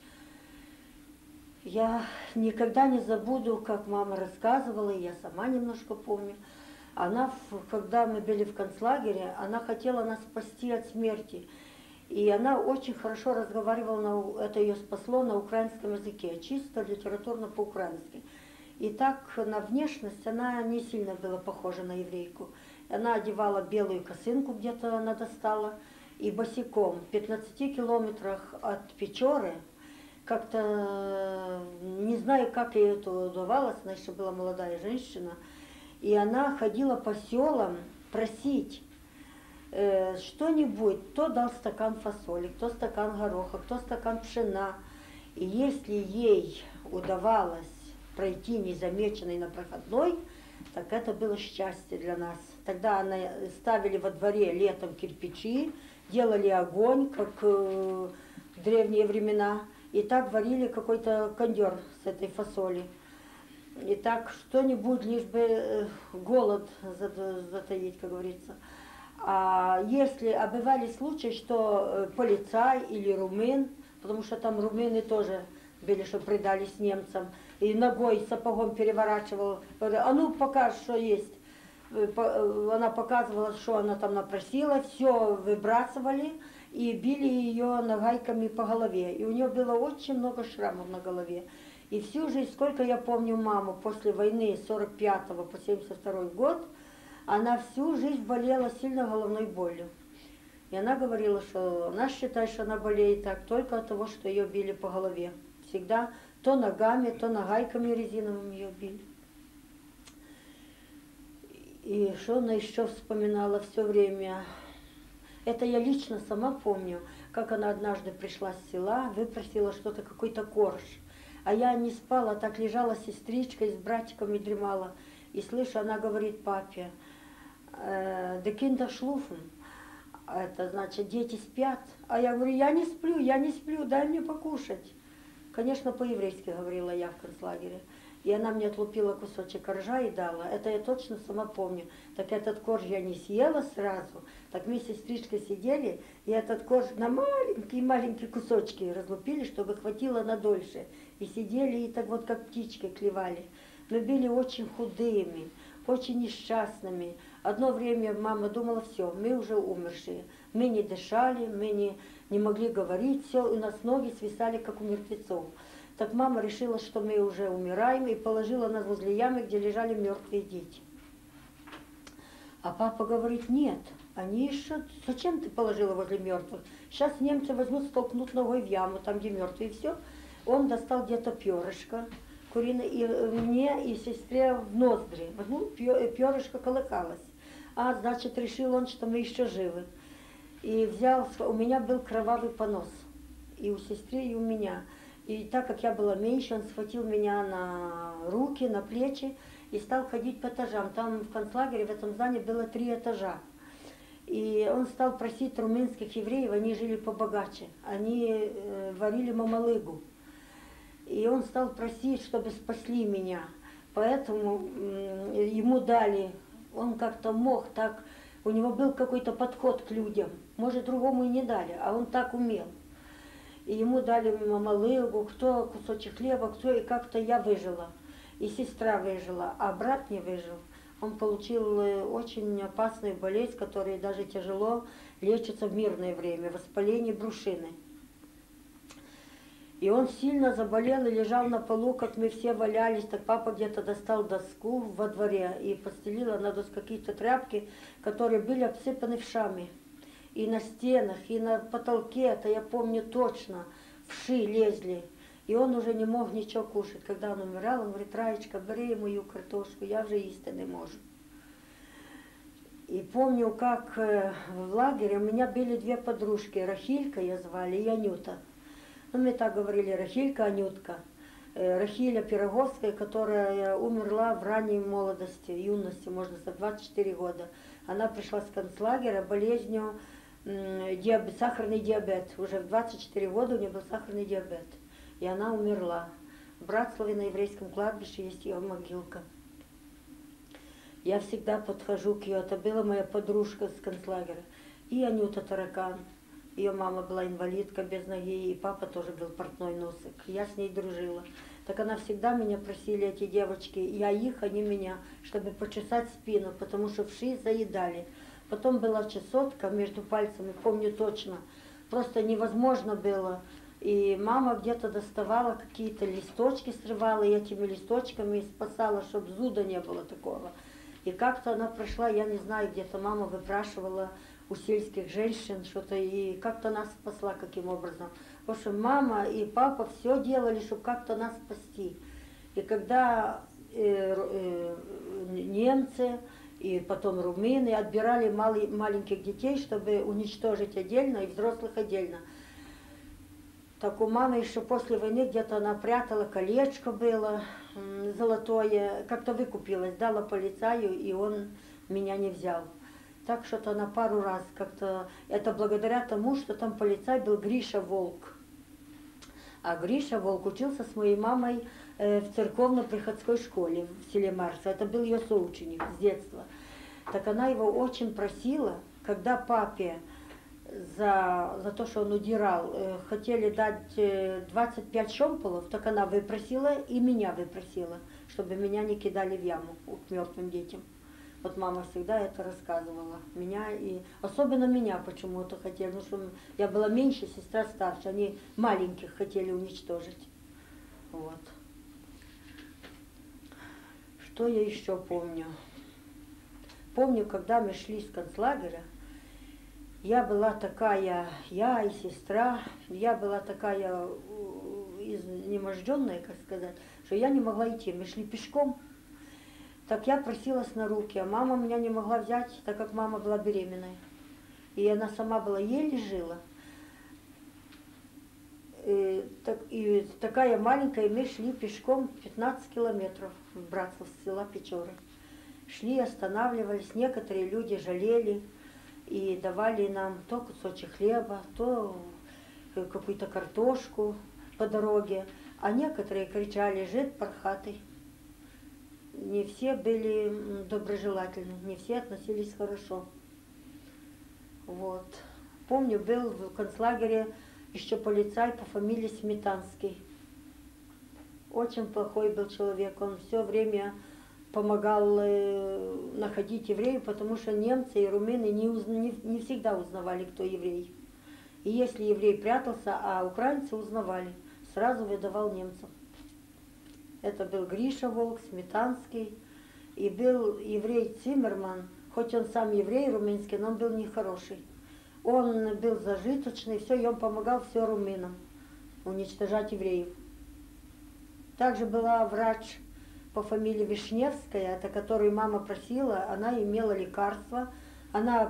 Я никогда не забуду, как мама рассказывала, и я сама немножко помню. Она, когда мы были в концлагере, она хотела нас спасти от смерти. И она очень хорошо разговаривала, это ее спасло, на украинском языке, чисто литературно по-украински. И так на внешность она не сильно была похожа на еврейку. Она одевала белую косынку, где-то она достала, и босиком в 15 километрах от Печоры, как-то, не знаю, как ей это удавалось, она еще была молодая женщина, и она ходила по селам просить что-нибудь. Кто дал стакан фасоли, кто стакан гороха, кто стакан пшена. И если ей удавалось пройти незамеченной на проходной, так это было счастье для нас. Тогда она ставили во дворе летом кирпичи, делали огонь, как в древние времена, и так варили какой-то кондер с этой фасоли. И так что-нибудь, лишь бы голод затаить, как говорится. А если бывали случаи, что полицай или румын, потому что там румыны тоже были, что предались немцам, и ногой, сапогом переворачивал, говорил, а ну покажи, что есть. Она показывала, что она там напросила, все выбрасывали и били ее нагайками по голове. И у нее было очень много шрамов на голове. И всю жизнь, сколько я помню маму, после войны с 45 по 72 год, она всю жизнь болела сильно головной болью. И она говорила, что она считает, что она болеет так только от того, что ее били по голове. Всегда то ногами, то нагайками резиновыми ее били. И что она еще вспоминала все время? Это я лично сама помню, как она однажды пришла с села, выпросила что-то, какой-то корж. А я не спала, так лежала с сестричкой, с братиками дремала. И слышу, она говорит папе: «De Kinder schlafen». Это значит, дети спят. А я говорю: я не сплю, дай мне покушать. Конечно, по-еврейски говорила я в концлагере. И она мне отлупила кусочек коржа и дала. Это я точно сама помню. Так этот корж я не съела сразу. Так мы с сестричкой сидели, и этот корж на маленькие-маленькие кусочки разлупили, чтобы хватило на дольше. И сидели, и так вот как птички клевали. Мы были очень худыми, очень несчастными. Одно время мама думала: все, мы уже умершие. Мы не дышали, мы не могли говорить, все, у нас ноги свисали, как у мертвецов. Так мама решила, что мы уже умираем, и положила нас возле ямы, где лежали мертвые дети. А папа говорит: нет, они еще... Зачем ты положила возле мертвых? Сейчас немцы возьмут, столкнут ногой в яму, там, где мертвые, и все. Он достал где-то перышко куриное, и мне и сестре в ноздри. Ну, перышко колыхалось. А, значит, решил он, что мы еще живы. И взял... У меня был кровавый понос. И у сестры, и у меня. И так как я была меньше, он схватил меня на руки, на плечи и стал ходить по этажам. Там в концлагере, в этом здании было 3 этажа. И он стал просить румынских евреев, они жили побогаче, они варили мамалыгу. И он стал просить, чтобы спасли меня. Поэтому ему дали, он как-то мог так, у него был какой-то подход к людям. Может, другому и не дали, а он так умел. И ему дали мамалыгу, кто кусочек хлеба, кто, и как-то я выжила. И сестра выжила, а брат не выжил. Он получил очень опасную болезнь, которая даже тяжело лечится в мирное время, воспаление брюшины. И он сильно заболел и лежал на полу, как мы все валялись. Так папа где-то достал доску во дворе и постелила на доску какие-то тряпки, которые были обсыпаны вшами. И на стенах, и на потолке, это я помню точно, вши лезли. И он уже не мог ничего кушать. Когда он умирал, он говорит: Раечка, бери мою картошку, я вже їсти не можу. И помню, как в лагере у меня были 2 подружки, Рахилька ее звали и Анюта. Ну, мы так говорили: Рахилька, Анютка. Рахиля Пироговская, которая умерла в ранней молодости, юности, можно сказать, 24 года. Она пришла с концлагеря болезнью сахарный диабет. Уже в 24 года у нее был сахарный диабет. И она умерла. В Братславе на еврейском кладбище есть ее могилка. Я всегда подхожу к ее. Это была моя подружка с концлагеря. И Анюта Таракан. Ее мама была инвалидка без ноги, и папа тоже был портной носик. Я с ней дружила. Так она всегда меня просили, эти девочки, я их, они меня, чтобы почесать спину, потому что вши заедали. Потом была чесотка между пальцами, помню точно. Просто невозможно было. И мама где-то доставала какие-то листочки, срывала, и этими листочками спасала, чтобы зуда не было такого. И как-то она прошла, я не знаю, где-то мама выпрашивала у сельских женщин что-то, и как-то нас спасла, каким образом. В общем, мама и папа все делали, чтобы как-то нас спасти. И когда немцы и потом румыны отбирали маленьких детей, чтобы уничтожить отдельно и взрослых отдельно. Так у мамы еще после войны где-то она прятала, колечко было золотое, как-то выкупилась, дала полицаю, и он меня не взял. Так что-то она пару раз как-то... Это благодаря тому, что там полицай был Гриша Волк. А Гриша Волк учился с моей мамой в церковно-приходской школе в селе Марса. Это был ее соученик с детства. Так она его очень просила, когда папе за то, что он удирал, хотели дать 25 шомполов, так она выпросила и меня выпросила, чтобы меня не кидали в яму к мертвым детям. Вот мама всегда это рассказывала. Меня и особенно меня почему-то хотели, потому что я была меньше, сестра старше, они маленьких хотели уничтожить. Вот. Что я еще помню? Помню, когда мы шли с концлагеря, я была такая, я и сестра, я была такая изнеможденная, как сказать, что я не могла идти. Мы шли пешком. Так я просилась на руки, а мама меня не могла взять, так как мама была беременной. и она сама была еле жила. И такая маленькая, мы шли пешком 15 километров в Братслав, с села Печоры. Шли, останавливались, некоторые люди жалели и давали нам то кусочек хлеба, то какую-то картошку по дороге, а некоторые кричали «Жид пархатый». Не все были доброжелательны, не все относились хорошо. Вот. Помню, был в концлагере еще полицай по фамилии Сметанский. Очень плохой был человек, он все время помогал находить евреев, потому что немцы и румыны не всегда узнавали, кто еврей. И если еврей прятался, а украинцы узнавали, сразу выдавал немцам. Это был Гриша Волк, Сметанский, и был еврей Циммерман, хоть он сам еврей румынский, но он был нехороший. Он был зажиточный, все, и он помогал все румынам уничтожать евреев. Также была врач по фамилии Вишневская, это которую мама просила, она имела лекарства. Она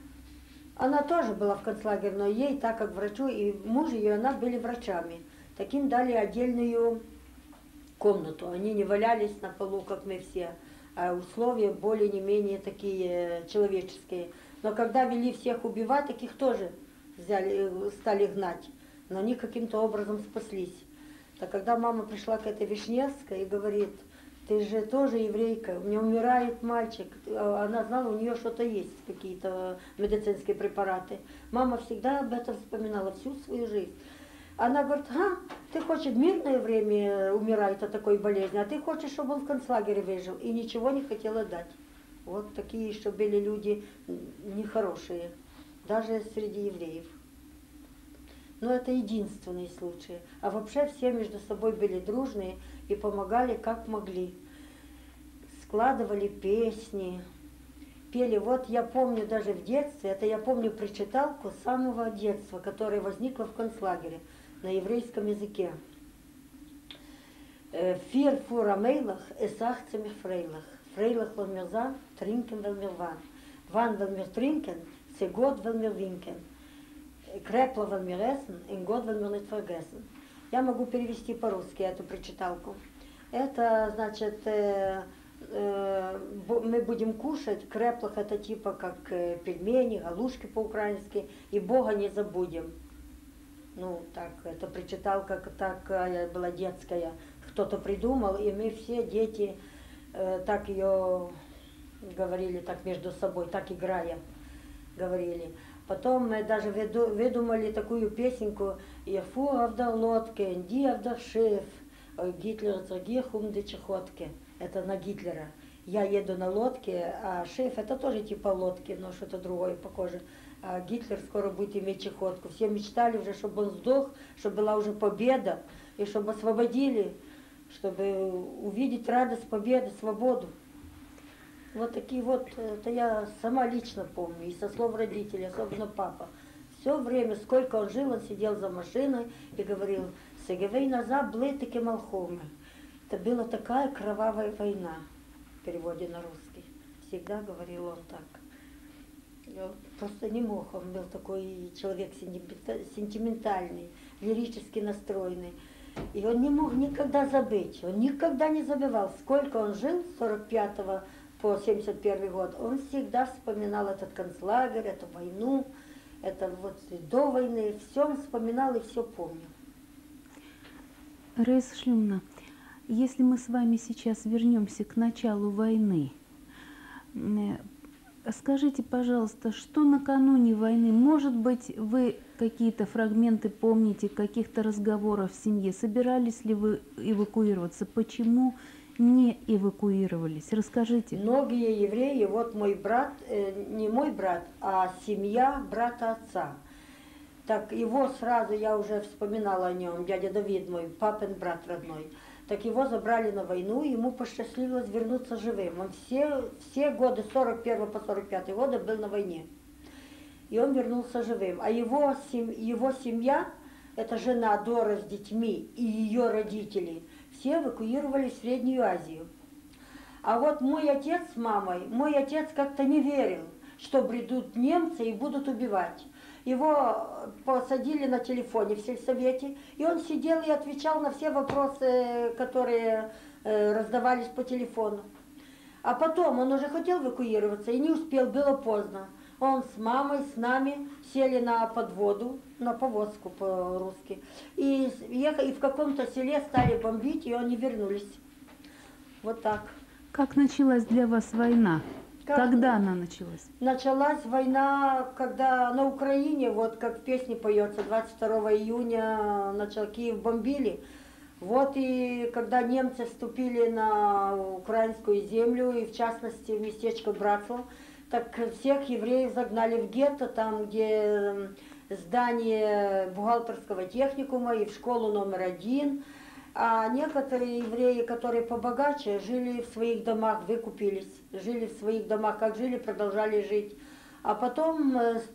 тоже была в концлагере, но ей, так как врачу, и муж ее, она были врачами. Таким дали отдельную комнату. Они не валялись на полу, как мы все, а условия более не менее такие человеческие. Но когда вели всех убивать, таких тоже стали гнать. Но они каким-то образом спаслись. Так когда мама пришла к этой Вишневской и говорит: ты же тоже еврейка, у меня умирает мальчик. Она знала, у нее что-то есть, какие-то медицинские препараты. Мама всегда об этом вспоминала всю свою жизнь. Она говорит: ты хочешь в мирное время умирает от такой болезни, а ты хочешь, чтобы он в концлагере выжил. И ничего не хотела дать. Вот такие еще были люди нехорошие, даже среди евреев. Но это единственные случаи. А вообще все между собой были дружные и помогали как могли. Складывали песни, пели. Вот я помню даже в детстве, это я помню причиталку с самого детства, которая возникла в концлагере на еврейском языке. «Фир фура мейлах, эсах цемих фрейлах. Фрейлах вел мир зан, тринкен вел мир ван. Ван вел мир тринкен, цегод вел мир винкен. Крепла вел мир эсен, и год вел мир нит фергесен». Я могу перевести по-русски эту причиталку. Это значит, мы будем кушать, креплах это типа как пельмени, галушки по-украински, и Бога не забудем. Ну, так, это причиталка такая была детская. Кто-то придумал, и мы все, дети, так ее говорили, так между собой, так играя, говорили. Потом мы даже выдумали такую песенку «Яфу авдар лодке, ди авдар шеф, Гитлер царгихум де чехотке». Это на Гитлера. Я еду на лодке, а шеф это тоже типа лодки, но что-то другое похоже. А Гитлер скоро будет иметь чехотку. Все мечтали уже, чтобы он сдох, чтобы была уже победа, и чтобы освободили, чтобы увидеть радость победы, свободу. Вот такие вот, это я сама лично помню, и со слов родителей, особенно папа. Все время, сколько он жил, он сидел за машиной и говорил: «Сегевей назад блытыки малхомы». Это была такая кровавая война, в переводе на русский. Всегда говорил он так. Я просто не мог, он был такой человек сентиментальный, лирически настроенный. И он не мог никогда забыть, он никогда не забывал, сколько он жил с 45 по 71 год. Он всегда вспоминал этот концлагерь, эту войну, это вот до войны, все он вспоминал и все помнил. Раиса Шлюмовна, если мы с вами сейчас вернемся к началу войны, скажите, пожалуйста, что накануне войны, может быть, вы какие-то фрагменты помните, каких-то разговоров в семье, собирались ли вы эвакуироваться, почему не эвакуировались? Расскажите. Многие евреи, вот мой брат, не мой брат, а семья брата отца. Так его сразу, я уже вспоминала о нем, дядя Давид мой, папин брат родной. Так его забрали на войну, ему посчастливилось вернуться живым. Он все годы, с 41 по 45 годы был на войне. И он вернулся живым. А его семья, это жена Дора с детьми и ее родители, все эвакуировались в Среднюю Азию. А вот мой отец с мамой, мой отец как-то не верил, что придут немцы и будут убивать. Его посадили на телефоне в сельсовете, и он сидел и отвечал на все вопросы, которые раздавались по телефону. А потом он уже хотел эвакуироваться и не успел, было поздно. Он с мамой, с нами сели на подводу, на повозку по-русски, и в каком-то селе стали бомбить, и они вернулись. Вот так. Как началась для вас война? Когда она началась? Началась война, когда на Украине, вот как в песне поется, 22 июня Киев бомбили. Вот и когда немцы вступили на украинскую землю, и в частности в местечко Братслав, так всех евреев загнали в гетто, там где здание бухгалтерского техникума и в школу №1. А некоторые евреи, которые побогаче, жили в своих домах, выкупились, жили в своих домах, как жили, продолжали жить. А потом с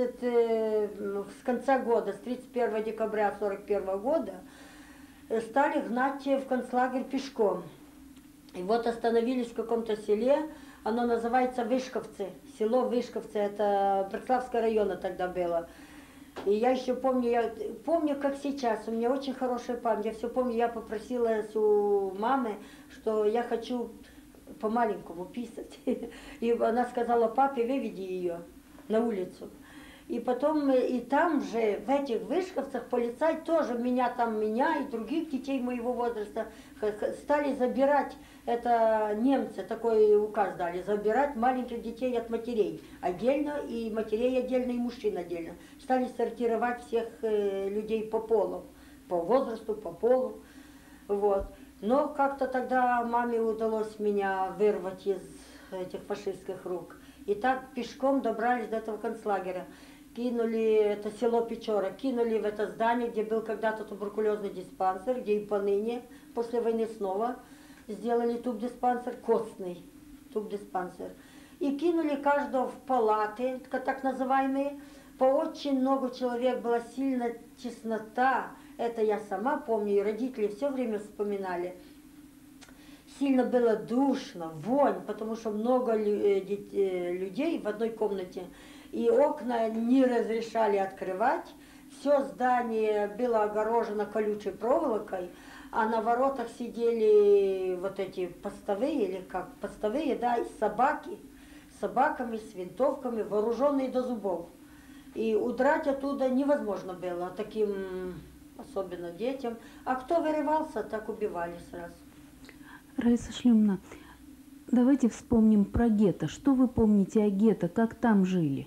конца года, с 31 декабря 1941 года, стали гнать в концлагерь пешком. И вот остановились в каком-то селе, оно называется Вышковцы, село Вышковцы, это Братславского района тогда было. И я еще помню, как сейчас, у меня очень хорошая память, я все помню, я попросила у мамы, что я хочу по-маленькому писать. И она сказала: папе, выведи ее на улицу. И потом, и там же, в этих Вышковцах, полицай тоже меня и других детей моего возраста стали забирать, это немцы, такой указ дали, забирать маленьких детей от матерей отдельно, и матерей отдельно, и мужчин отдельно. Стали сортировать всех людей по полу, по возрасту, по полу. Вот. Но как-то тогда маме удалось меня вырвать из этих фашистских рук. И так пешком добрались до этого концлагеря. Кинули, это село Печора, кинули в это здание, где был когда-то туберкулезный диспансер, где и поныне, после войны снова сделали тубдиспансер, костный тубдиспансер. И кинули каждого в палаты, так называемые. По очень много человек, была сильная теснота. Это я сама помню, и родители все время вспоминали. Сильно было душно, вонь, потому что много людей в одной комнате. И окна не разрешали открывать. Все здание было огорожено колючей проволокой, а на воротах сидели вот эти постовые, или как, постовые, да, и собаки, с собаками, с винтовками, вооруженные до зубов. И удрать оттуда невозможно было, таким, особенно детям. А кто вырывался, так убивали сразу. Раиса Шлюмовна, давайте вспомним про гетто. Что вы помните о гетто, как там жили?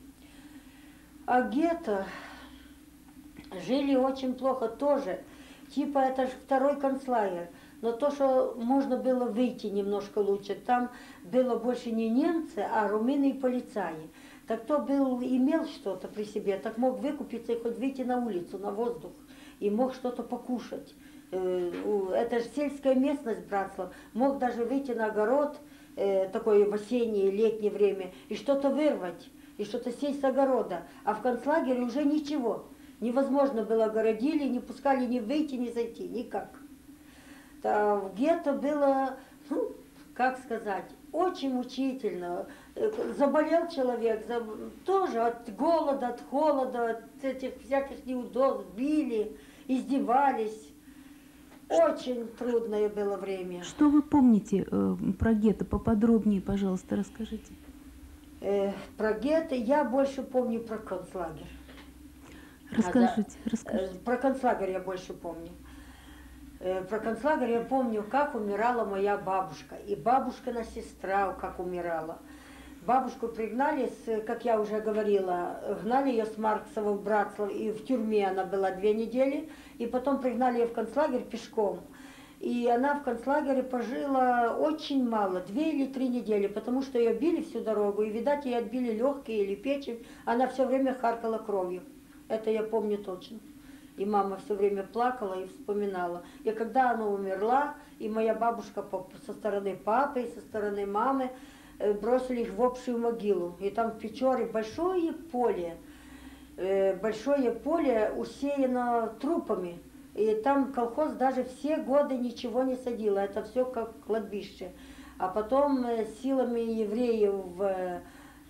А гетто жили очень плохо тоже. Типа это же второй концлагерь. Но то, что можно было выйти немножко лучше, там было больше не немцы, а румыны и полицаи. Так кто имел что-то при себе, так мог выкупиться и хоть выйти на улицу, на воздух, и мог что-то покушать. Это же сельская местность, Братслав. Мог даже выйти на огород, такое в осеннее, летнее время, и что-то вырвать, и что-то сесть с огорода. А в концлагере уже ничего. Невозможно было, огородили, не пускали ни выйти, ни зайти, никак. В гетто было, ну, как сказать, очень мучительно. Заболел человек, тоже от голода, от холода, от этих всяких неудобств, били, издевались. Очень трудное было время. Что вы помните про гетто? Поподробнее, пожалуйста, расскажите. Про гетто я больше помню про концлагерь. Расскажите. Про концлагерь я больше помню. Про концлагерь я помню, как умирала моя бабушка. И бабушкина сестра, как умирала. Бабушку пригнали, как я уже говорила, гнали ее с Марксова в Братслав, и в тюрьме она была 2 недели, и потом пригнали ее в концлагерь пешком. И она в концлагере пожила очень мало, 2 или 3 недели, потому что ее били всю дорогу, и, видать, ей отбили легкие или печень, она все время харкала кровью. Это я помню точно. И мама все время плакала и вспоминала. И когда она умерла, и моя бабушка со стороны папы, и со стороны мамы, бросили их в общую могилу. И там в Печоре большое поле усеяно трупами. И там колхоз даже все годы ничего не садил, это все как кладбище. А потом силами евреев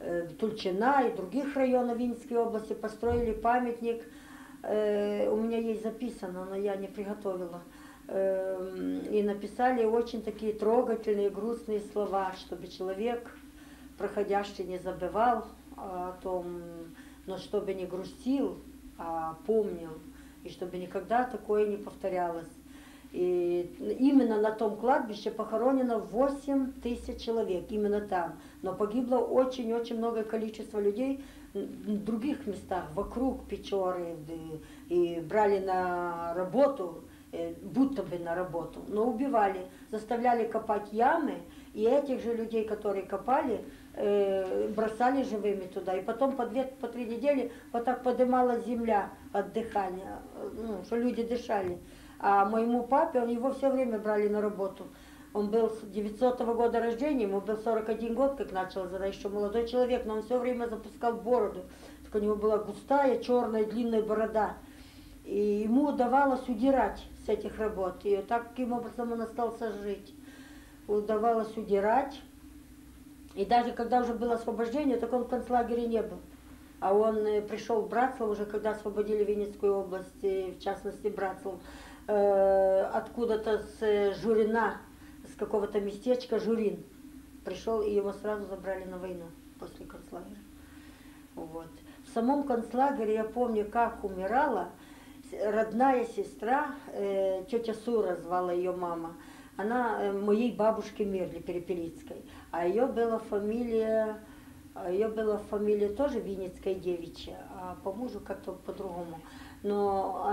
Тульчина и других районов Винницкой области построили памятник. У меня есть записано, но я не приготовила. И написали очень такие трогательные, грустные слова, чтобы человек, проходящий, не забывал о том, но чтобы не грустил, а помнил, и чтобы никогда такое не повторялось. И именно на том кладбище похоронено 8 тысяч человек, именно там. Но погибло очень-очень многое количество людей в других местах, вокруг Печоры, и брали на работу, будто бы на работу, но убивали, заставляли копать ямы, и этих же людей, которые копали, бросали живыми туда. И потом по 2-3 недели вот так подымалась земля от дыхания, ну, что люди дышали. А моему папе, его все время брали на работу. Он был с 900 года рождения, ему был 41 год, как начал, еще молодой человек, но он все время запускал бороду. Так у него была густая, черная, длинная борода. И ему удавалось удирать с этих работ. И таким образом он остался жить. Удавалось удирать. И даже когда уже было освобождение, так он в концлагере не был. А он пришел в Братслав уже, когда освободили Винницкую область, в частности Братслав. Откуда-то с Журина, с какого-то местечка Журин. Пришел, и его сразу забрали на войну после концлагеря. Вот. В самом концлагере я помню, как умирала родная сестра, тетя Сура звала ее мама. Она моей бабушки Мерли Перепелицкой. А ее была фамилия тоже Винницкая девичья, а по мужу как-то по-другому. Но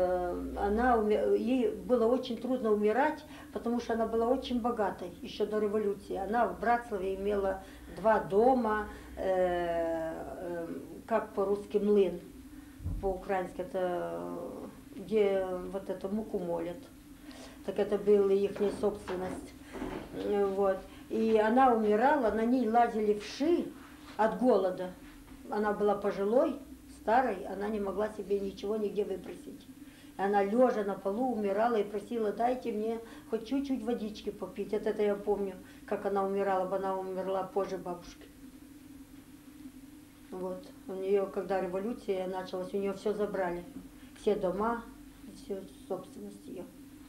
ей было очень трудно умирать, потому что она была очень богатой еще до революции. Она в Братславе имела 2 дома, как по-русски млын, по-украински это где вот эту муку молят. Так это была их собственность. Вот. И она умирала, на ней лазили вши от голода. Она была пожилой, старой, она не могла себе ничего нигде выпросить. Она лежа на полу умирала и просила: дайте мне хоть чуть-чуть водички попить. Это я помню, как она умирала, она умерла позже бабушки. Вот. У нее, когда революция началась, у нее все забрали. Все дома, всю собственность ее.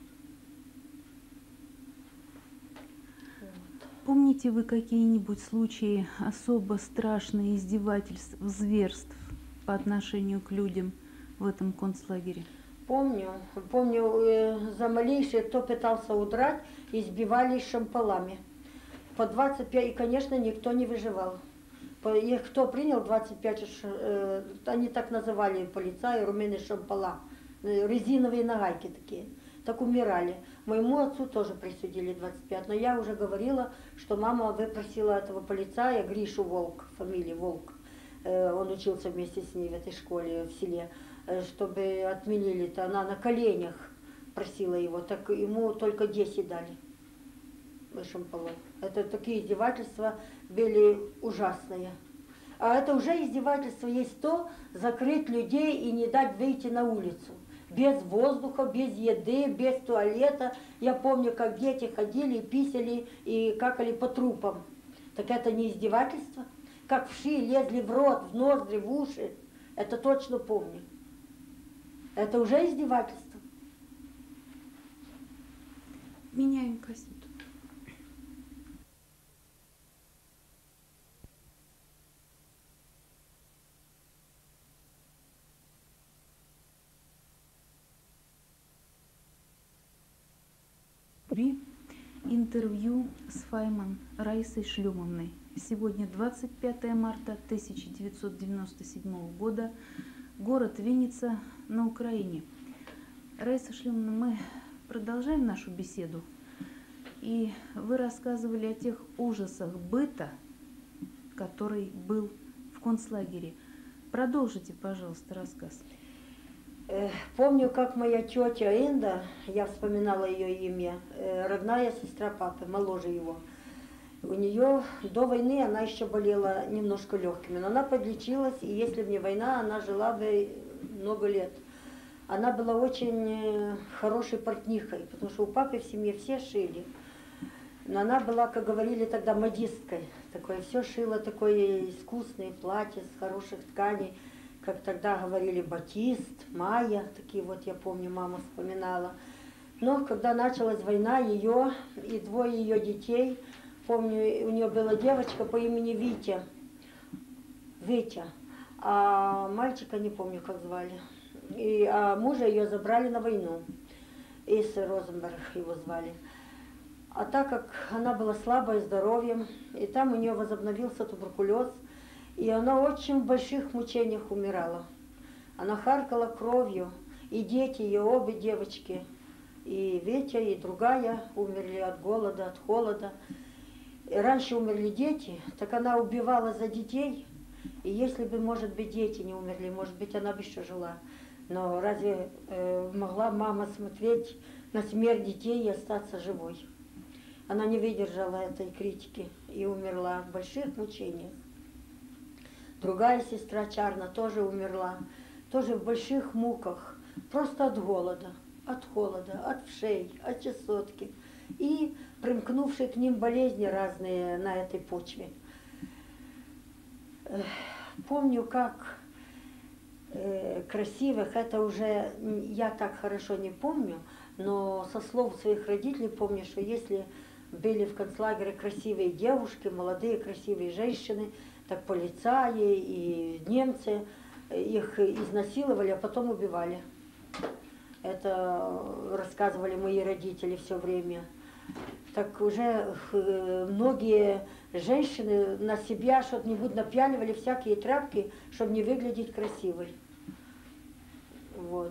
Помните вы какие-нибудь случаи особо страшных издевательств, зверств по отношению к людям в этом концлагере? Помню, за малейшее, кто пытался удрать, избивали шампалами. По 25, и, конечно, никто не выживал. И кто принял 25, они так называли полицаи, румыны шампала, резиновые нагайки такие. Так умирали. Моему отцу тоже присудили 25, но я уже говорила, что мама выпросила этого полицая, Гришу Волк, фамилия Волк, он учился вместе с ней в этой школе в селе, чтобы отменили-то, она на коленях просила его, так ему только 10 дали. Шампалов. Это такие издевательства были ужасные. А это уже издевательство есть то, закрыть людей и не дать выйти на улицу. Без воздуха, без еды, без туалета. Я помню, как дети ходили, писали и какали по трупам. Так это не издевательство? Как вши лезли в рот, в ноздри, в уши. Это точно помню. Это уже издевательство. Меняем кассету. Интервью с Файман Раисой Шлюмовной. Сегодня 25 марта 1997 года. Город Винница на Украине. Раиса Шлюмовна, мы продолжаем нашу беседу. И вы рассказывали о тех ужасах быта, который был в концлагере. Продолжите, пожалуйста, рассказ. Помню, как моя тетя Инда, я вспоминала ее имя, родная сестра папы, моложе его. У нее до войны она еще болела немножко легкими, но она подлечилась, и если бы не война, она жила бы много лет. Она была очень хорошей портнихой, потому что у папы в семье все шили. Но она была, как говорили тогда, модисткой. Такое все шила, такое искусное платье с хороших тканей. Как тогда говорили, батист, майя. Такие вот, я помню, мама вспоминала. Но когда началась война, ее и двое ее детей, помню, у нее была девочка по имени Витя, а мальчика не помню, как звали. А мужа ее забрали на войну. Ис Розенберг его звали. А так как она была слабая здоровьем, и там у нее возобновился туберкулез, и она очень в больших мучениях умирала. Она харкала кровью, и дети ее, обе девочки, и Ветя, и другая умерли от голода, от холода. И раньше умерли дети, так она убивала за детей, и если бы, может быть, дети не умерли, может быть, она бы еще жила. Но разве могла мама смотреть на смерть детей и остаться живой? Она не выдержала этой критики и умерла в больших мучениях. Другая сестра Чарна тоже умерла, тоже в больших муках, просто от голода, от холода, от вшей, от чесотки и примкнувшие к ним болезни разные на этой почве. Помню, как красивых, это уже я так хорошо не помню, но со слов своих родителей помню, что если были в концлагере красивые девушки, молодые красивые женщины, так полицаи и немцы их изнасиловали, а потом убивали. Это рассказывали мои родители все время. Так уже многие женщины на себя что-нибудь напяливали, всякие тряпки, чтобы не выглядеть красивой. Вот.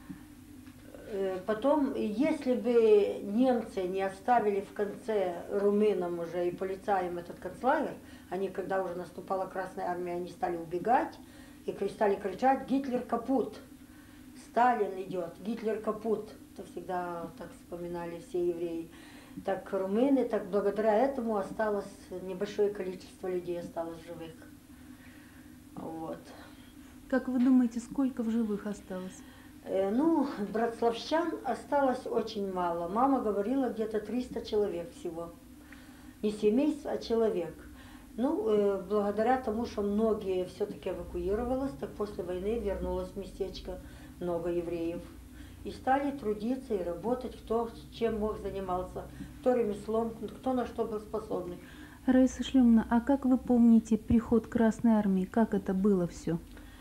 Потом, если бы немцы не оставили в конце румынам уже и полицаям этот концлагерь, они, когда уже наступала Красная Армия, они стали убегать и стали кричать «Гитлер капут!» «Сталин идет! Гитлер капут!» Это всегда так вспоминали все евреи. Так румыны, так благодаря этому осталось небольшое количество людей осталось живых. Вот. Как вы думаете, сколько в живых осталось? Ну, братславщан осталось очень мало. Мама говорила, где-то 300 человек всего. Не семейств, а человек. Ну, благодаря тому, что многие все-таки эвакуировалось, так после войны вернулось в местечко много евреев. И стали трудиться и работать, кто чем мог занимался, кто ремеслом, кто на что был способный. Раиса Шлемовна, а как вы помните приход Красной Армии? Как это было все?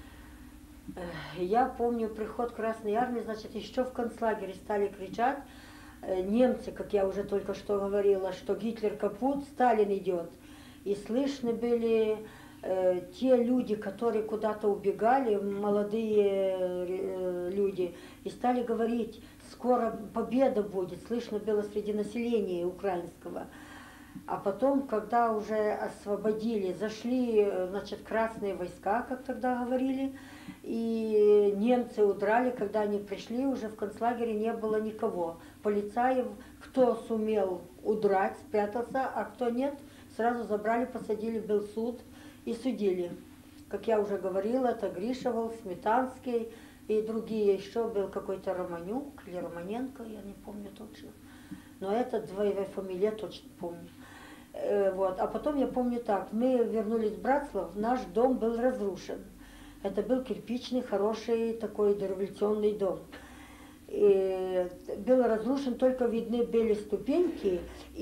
Я помню приход Красной Армии, значит, еще в концлагере стали кричать немцы, как я уже только что говорила, что Гитлер капут, Сталин идет. И слышны были те люди, которые куда-то убегали, молодые люди, и стали говорить, скоро победа будет, слышно было среди населения украинского. А потом, когда уже освободили, зашли, значит, красные войска, как тогда говорили, и немцы удрали, когда они пришли, уже в концлагере не было никого. Полицаев, кто сумел удрать, спрятался, а кто нет, сразу забрали, посадили, был суд и судили. Как я уже говорила, это Гришевол, Сметанский и другие. Еще был какой-то Романюк или Романенко, я не помню точно. Но это двоевая фамилия, точно помню. Вот. А потом я помню так, мы вернулись в Братслав, наш дом был разрушен. Это был кирпичный, хороший такой дореволюционный дом. И был разрушен, только видны были ступеньки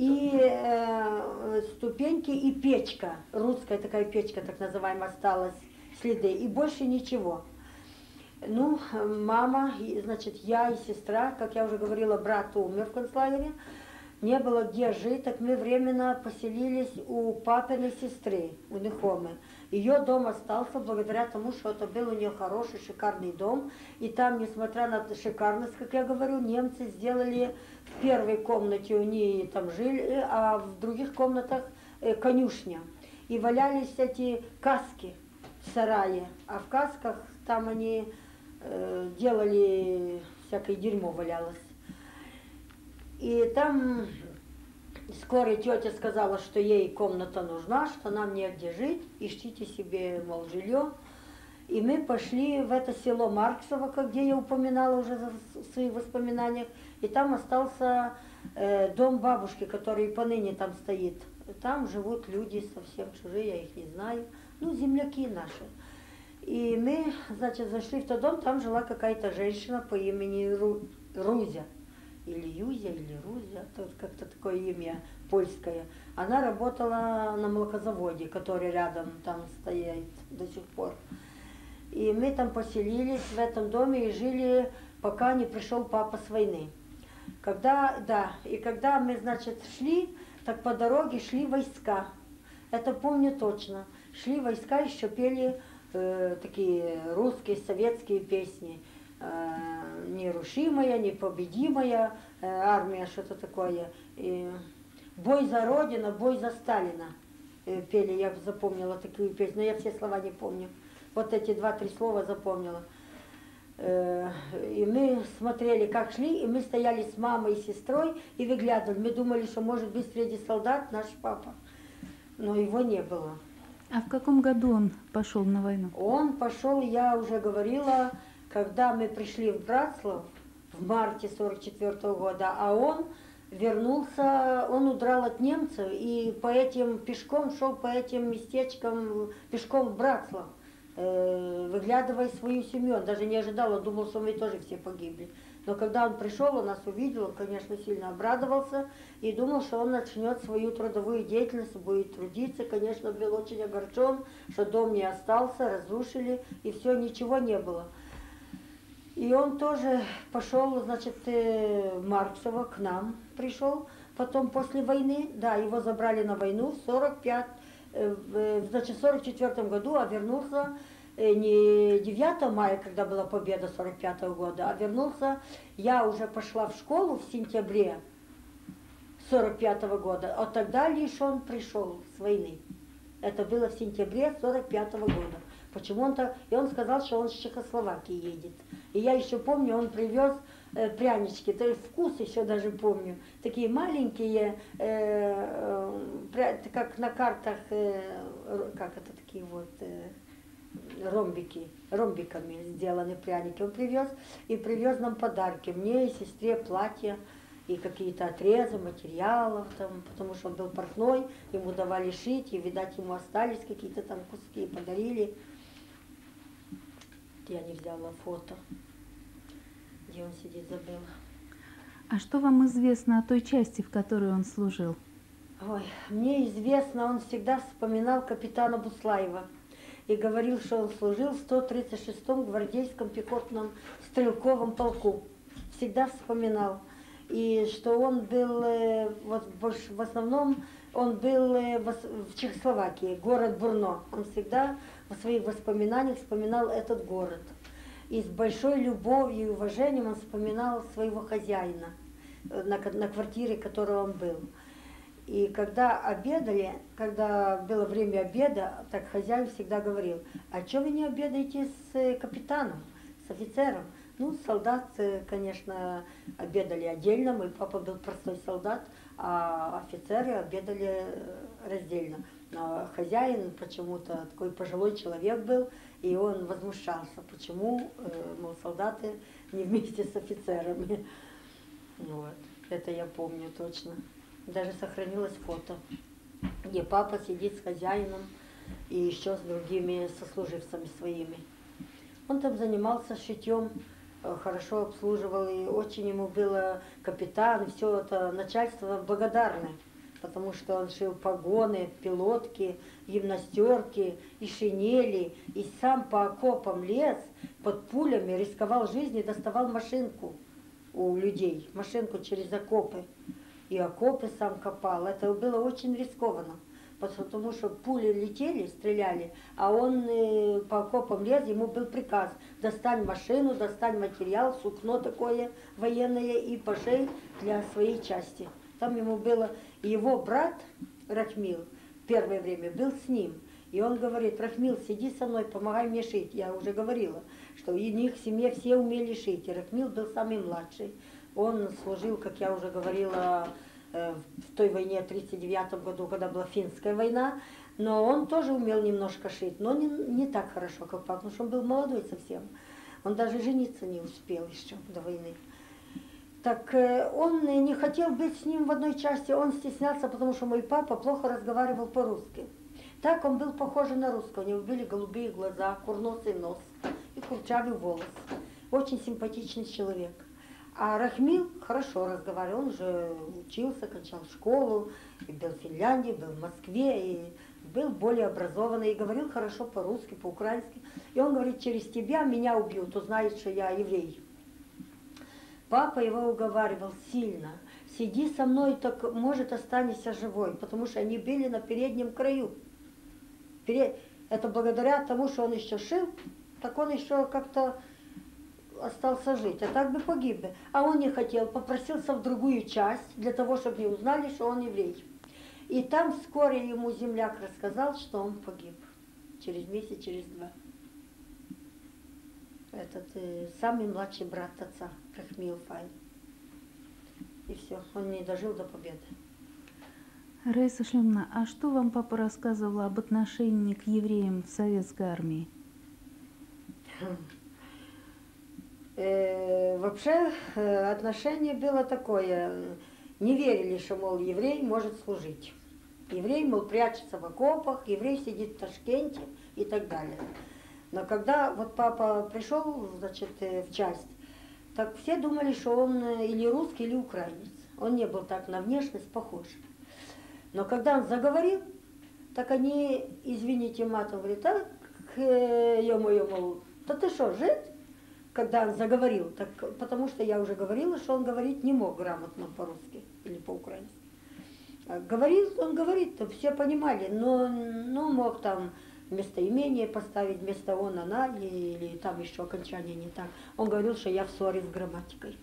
и печка, русская такая печка, так называемая, осталась, следы, и больше ничего. Ну, мама, значит, я и сестра, как я уже говорила, брат умер в концлагере, не было где жить, так мы временно поселились у папиной сестры, у Нехомы. Ее дом остался благодаря тому, что это был у нее хороший, шикарный дом. И там, несмотря на шикарность, как я говорю, немцы сделали в первой комнате, у нее там жили, а в других комнатах конюшня. И валялись эти каски в сарае, а в касках там они делали, всякое дерьмо валялось. И там скоро тетя сказала, что ей комната нужна, что нам негде жить, ищите себе, мол, жилье. И мы пошли в это село Марксово, где я упоминала уже в своих воспоминаниях, и там остался дом бабушки, который поныне там стоит. Там живут люди совсем чужие, я их не знаю. Ну, земляки наши. И мы, значит, зашли в тот дом, там жила какая-то женщина по имени Рузя. Или Юзя, или Рузя, тут как-то такое имя польское. Она работала на молокозаводе, который рядом там стоит до сих пор. И мы там поселились в этом доме и жили, пока не пришел папа с войны. Когда мы, значит, шли, так по дороге шли войска. Это помню точно. Шли войска, еще пели такие русские, советские песни. Нерушимая, непобедимая армия, что-то такое. И бой за Родину, бой за Сталина. Пели, я запомнила такую песню, но я все слова не помню. Вот эти 2-3 слова запомнила. И мы смотрели, как шли, и мы стояли с мамой и сестрой и выглядывали. Мы думали, что может быть среди солдат наш папа. Но его не было. А в каком году он пошел на войну? Он пошел, я уже говорила, когда мы пришли в Братслав в марте 1944 года, а он вернулся, он удрал от немцев и по этим пешком шел по этим местечкам пешком в Братслав, выглядывая свою семью. Он даже не ожидал, он думал, что мы тоже все погибли. Но когда он пришел, он нас увидел, он, конечно, сильно обрадовался и думал, что он начнет свою трудовую деятельность, будет трудиться. Конечно, был очень огорчен, что дом не остался, разрушили, и все, ничего не было. И он тоже пошел, значит, в Марксово к нам пришел, потом после войны, да, его забрали на войну в 44 году, а вернулся не 9 мая, когда была победа 45 года, а вернулся, я уже пошла в школу в сентябре 45 года, а тогда лишь он пришел с войны. Это было в сентябре 45 года. Почему он так? И он сказал, что он с Чехословакии едет. И я еще помню, он привез прянички, то есть вкус еще даже помню. Такие маленькие, как на картах, как это такие вот ромбиками сделаны пряники. Он привез и привез нам подарки. Мне и сестре платья и какие-то отрезы материалов, там, потому что он был портной, ему давали шить, и, видать, ему остались какие-то там куски, подарили. Я не взяла фото, где он сидит, забыла. А что вам известно о той части, в которой он служил? Ой, мне известно, он всегда вспоминал капитана Буслаева и говорил, что он служил в 136-м гвардейском пехотном стрелковом полку. Всегда вспоминал. И что он был, вот в основном, он был в Чехословакии, город Бурно. Он всегда в своих воспоминаниях вспоминал этот город. И с большой любовью и уважением он вспоминал своего хозяина на квартире, в которой он был. И когда обедали, когда было время обеда, так хозяин всегда говорил: а что вы не обедаете с капитаном, с офицером? Ну, солдат, конечно, обедали отдельно, мой папа был простой солдат, а офицеры обедали раздельно. Но хозяин почему-то такой пожилой человек был, и он возмущался, почему, мол, солдаты не вместе с офицерами. Вот. Это я помню точно. Даже сохранилось фото, где папа сидит с хозяином и еще с другими сослуживцами своими. Он там занимался шитьем, хорошо обслуживал, и очень ему было капитан, все это начальство благодарны, потому что он шил погоны, пилотки, гимнастерки и шинели, и сам по окопам лез, под пулями рисковал жизнью, доставал машинку у людей, машинку через окопы. И окопы сам копал. Это было очень рискованно, потому что пули летели, стреляли, а он по окопам лез, ему был приказ: достань машину, достань материал, сукно такое военное и пошей для своей части. Там ему было, его брат Рахмил первое время был с ним. И он говорит: Рахмил, сиди со мной, помогай мне шить. Я уже говорила, что у них в семье все умели шить. И Рахмил был самый младший. Он служил, как я уже говорила, в той войне в 1939 году, когда была финская война. Но он тоже умел немножко шить, но не так хорошо, как папа, потому что он был молодой совсем. Он даже жениться не успел еще до войны. Так он не хотел быть с ним в одной части, он стеснялся, потому что мой папа плохо разговаривал по-русски. Так он был похож на русского, у него были голубые глаза, курносый нос и курчавый волос. Очень симпатичный человек. А Рахмил хорошо разговаривал, он же учился, кончал школу, и был в Финляндии, был в Москве, и был более образованный, и говорил хорошо по-русски, по-украински. И он говорит, через тебя меня убьют, узнают, что я еврей. Папа его уговаривал сильно. Сиди со мной, так может останешься живой, потому что они были на переднем краю. Это благодаря тому, что он еще шил, так он еще как-то остался жить, а так бы погиб бы. А он не хотел, попросился в другую часть, для того, чтобы не узнали, что он еврей. И там вскоре ему земляк рассказал, что он погиб. Через месяц, через два. Этот самый младший брат отца, Рахмил Файн. И все, он не дожил до победы. Раиса Шлемовна, а что вам папа рассказывал об отношении к евреям в советской армии? Вообще отношение было такое, не верили, что, мол, еврей может служить. Еврей, мол, прячется в окопах, еврей сидит в Ташкенте и так далее. Но когда вот папа пришел, значит, в часть, так все думали, что он или русский, или украинец. Он не был так на внешность похож. Но когда он заговорил, так они, извините, матом говорят, так, ё-моё, мол, да ты что, жид? Когда он заговорил, так, потому что я уже говорила, что он говорить не мог грамотно по-русски или по-украински. Говорил, он говорит, все понимали, но мог там местоимение поставить, вместо он, она, или там еще окончание не так. Он говорил, что я в ссоре с грамматикой.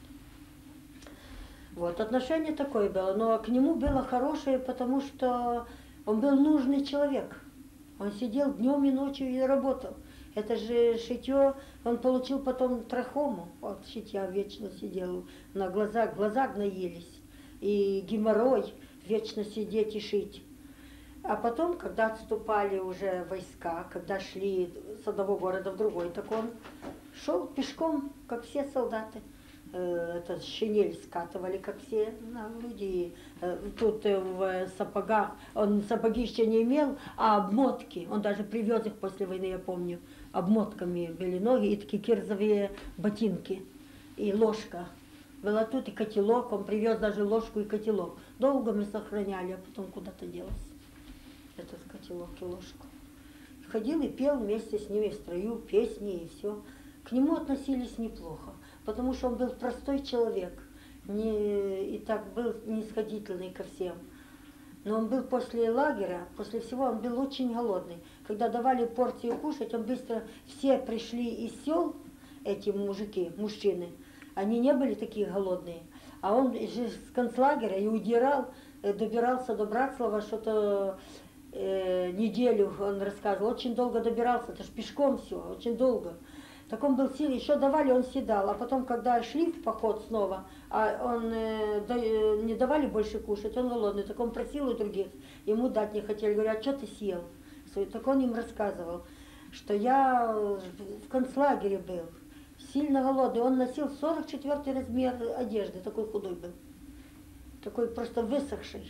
Вот, отношение такое было, но к нему было хорошее, потому что он был нужный человек. Он сидел днем и ночью и работал. Это же шитье, он получил потом трахому от шитья, вечно сидел, на глаза гноились. И геморрой, вечно сидеть и шить. А потом, когда отступали уже войска, когда шли с одного города в другой, так он шел пешком, как все солдаты. Это шинель скатывали, как все люди. Тут в сапогах, он сапоги еще не имел, а обмотки, он даже привез их после войны, я помню, обмотками были ноги и такие кирзовые ботинки, и ложка. Была тут и котелок, он привез даже ложку и котелок. Долго мы сохраняли, а потом куда-то делось этот котелок и ложку. Ходил и пел вместе с ними в строю песни и все. К нему относились неплохо, потому что он был простой человек, и так был снисходительный ко всем. Но он был после лагеря, после всего он был очень голодный. Когда давали порцию кушать, он быстро, все пришли из сел, эти мужики, мужчины, они не были такие голодные. А он же с концлагеря и удирал, добирался до Братслава, что-то неделю, он рассказывал, очень долго добирался, это ж пешком все, очень долго. Так он был сильный, еще давали, он седал, а потом, когда шли в поход снова, а он не давали больше кушать, он голодный, так он просил у других, ему дать не хотели, говорят, что ты съел? Так он им рассказывал, что я в концлагере был, сильно голодный, он носил 44-й размер одежды, такой худой был, такой просто высохший.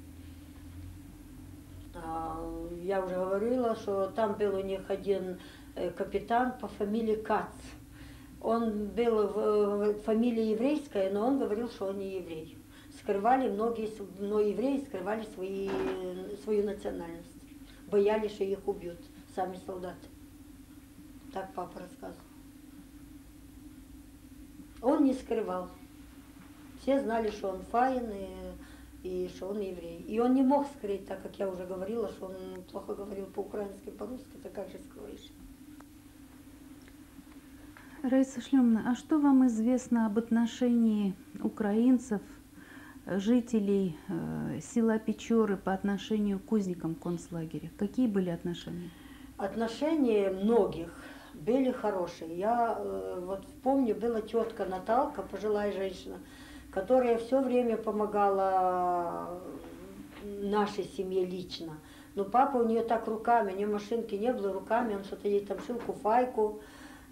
Я уже говорила, что там был у них один капитан по фамилии Кац. Он был фамилия еврейская, но он говорил, что он не еврей. Скрывали многие, но евреи скрывали свою национальность. Боялись, что их убьют, сами солдаты. Так папа рассказывал. Он не скрывал. Все знали, что он фаин и что он еврей. И он не мог скрыть, так как я уже говорила, что он плохо говорил по-украински, по-русски, так как же скроешь? Раиса Шлемовна, а что вам известно об отношении украинцев, жителей села Печоры по отношению к узникам концлагеря? Какие были отношения? Отношения многих были хорошие. Я вот помню, была тетка Наталка, пожилая женщина, которая все время помогала нашей семье лично. Но папа у нее так руками, у нее машинки не было, руками, он что-то ей там шил куфайку,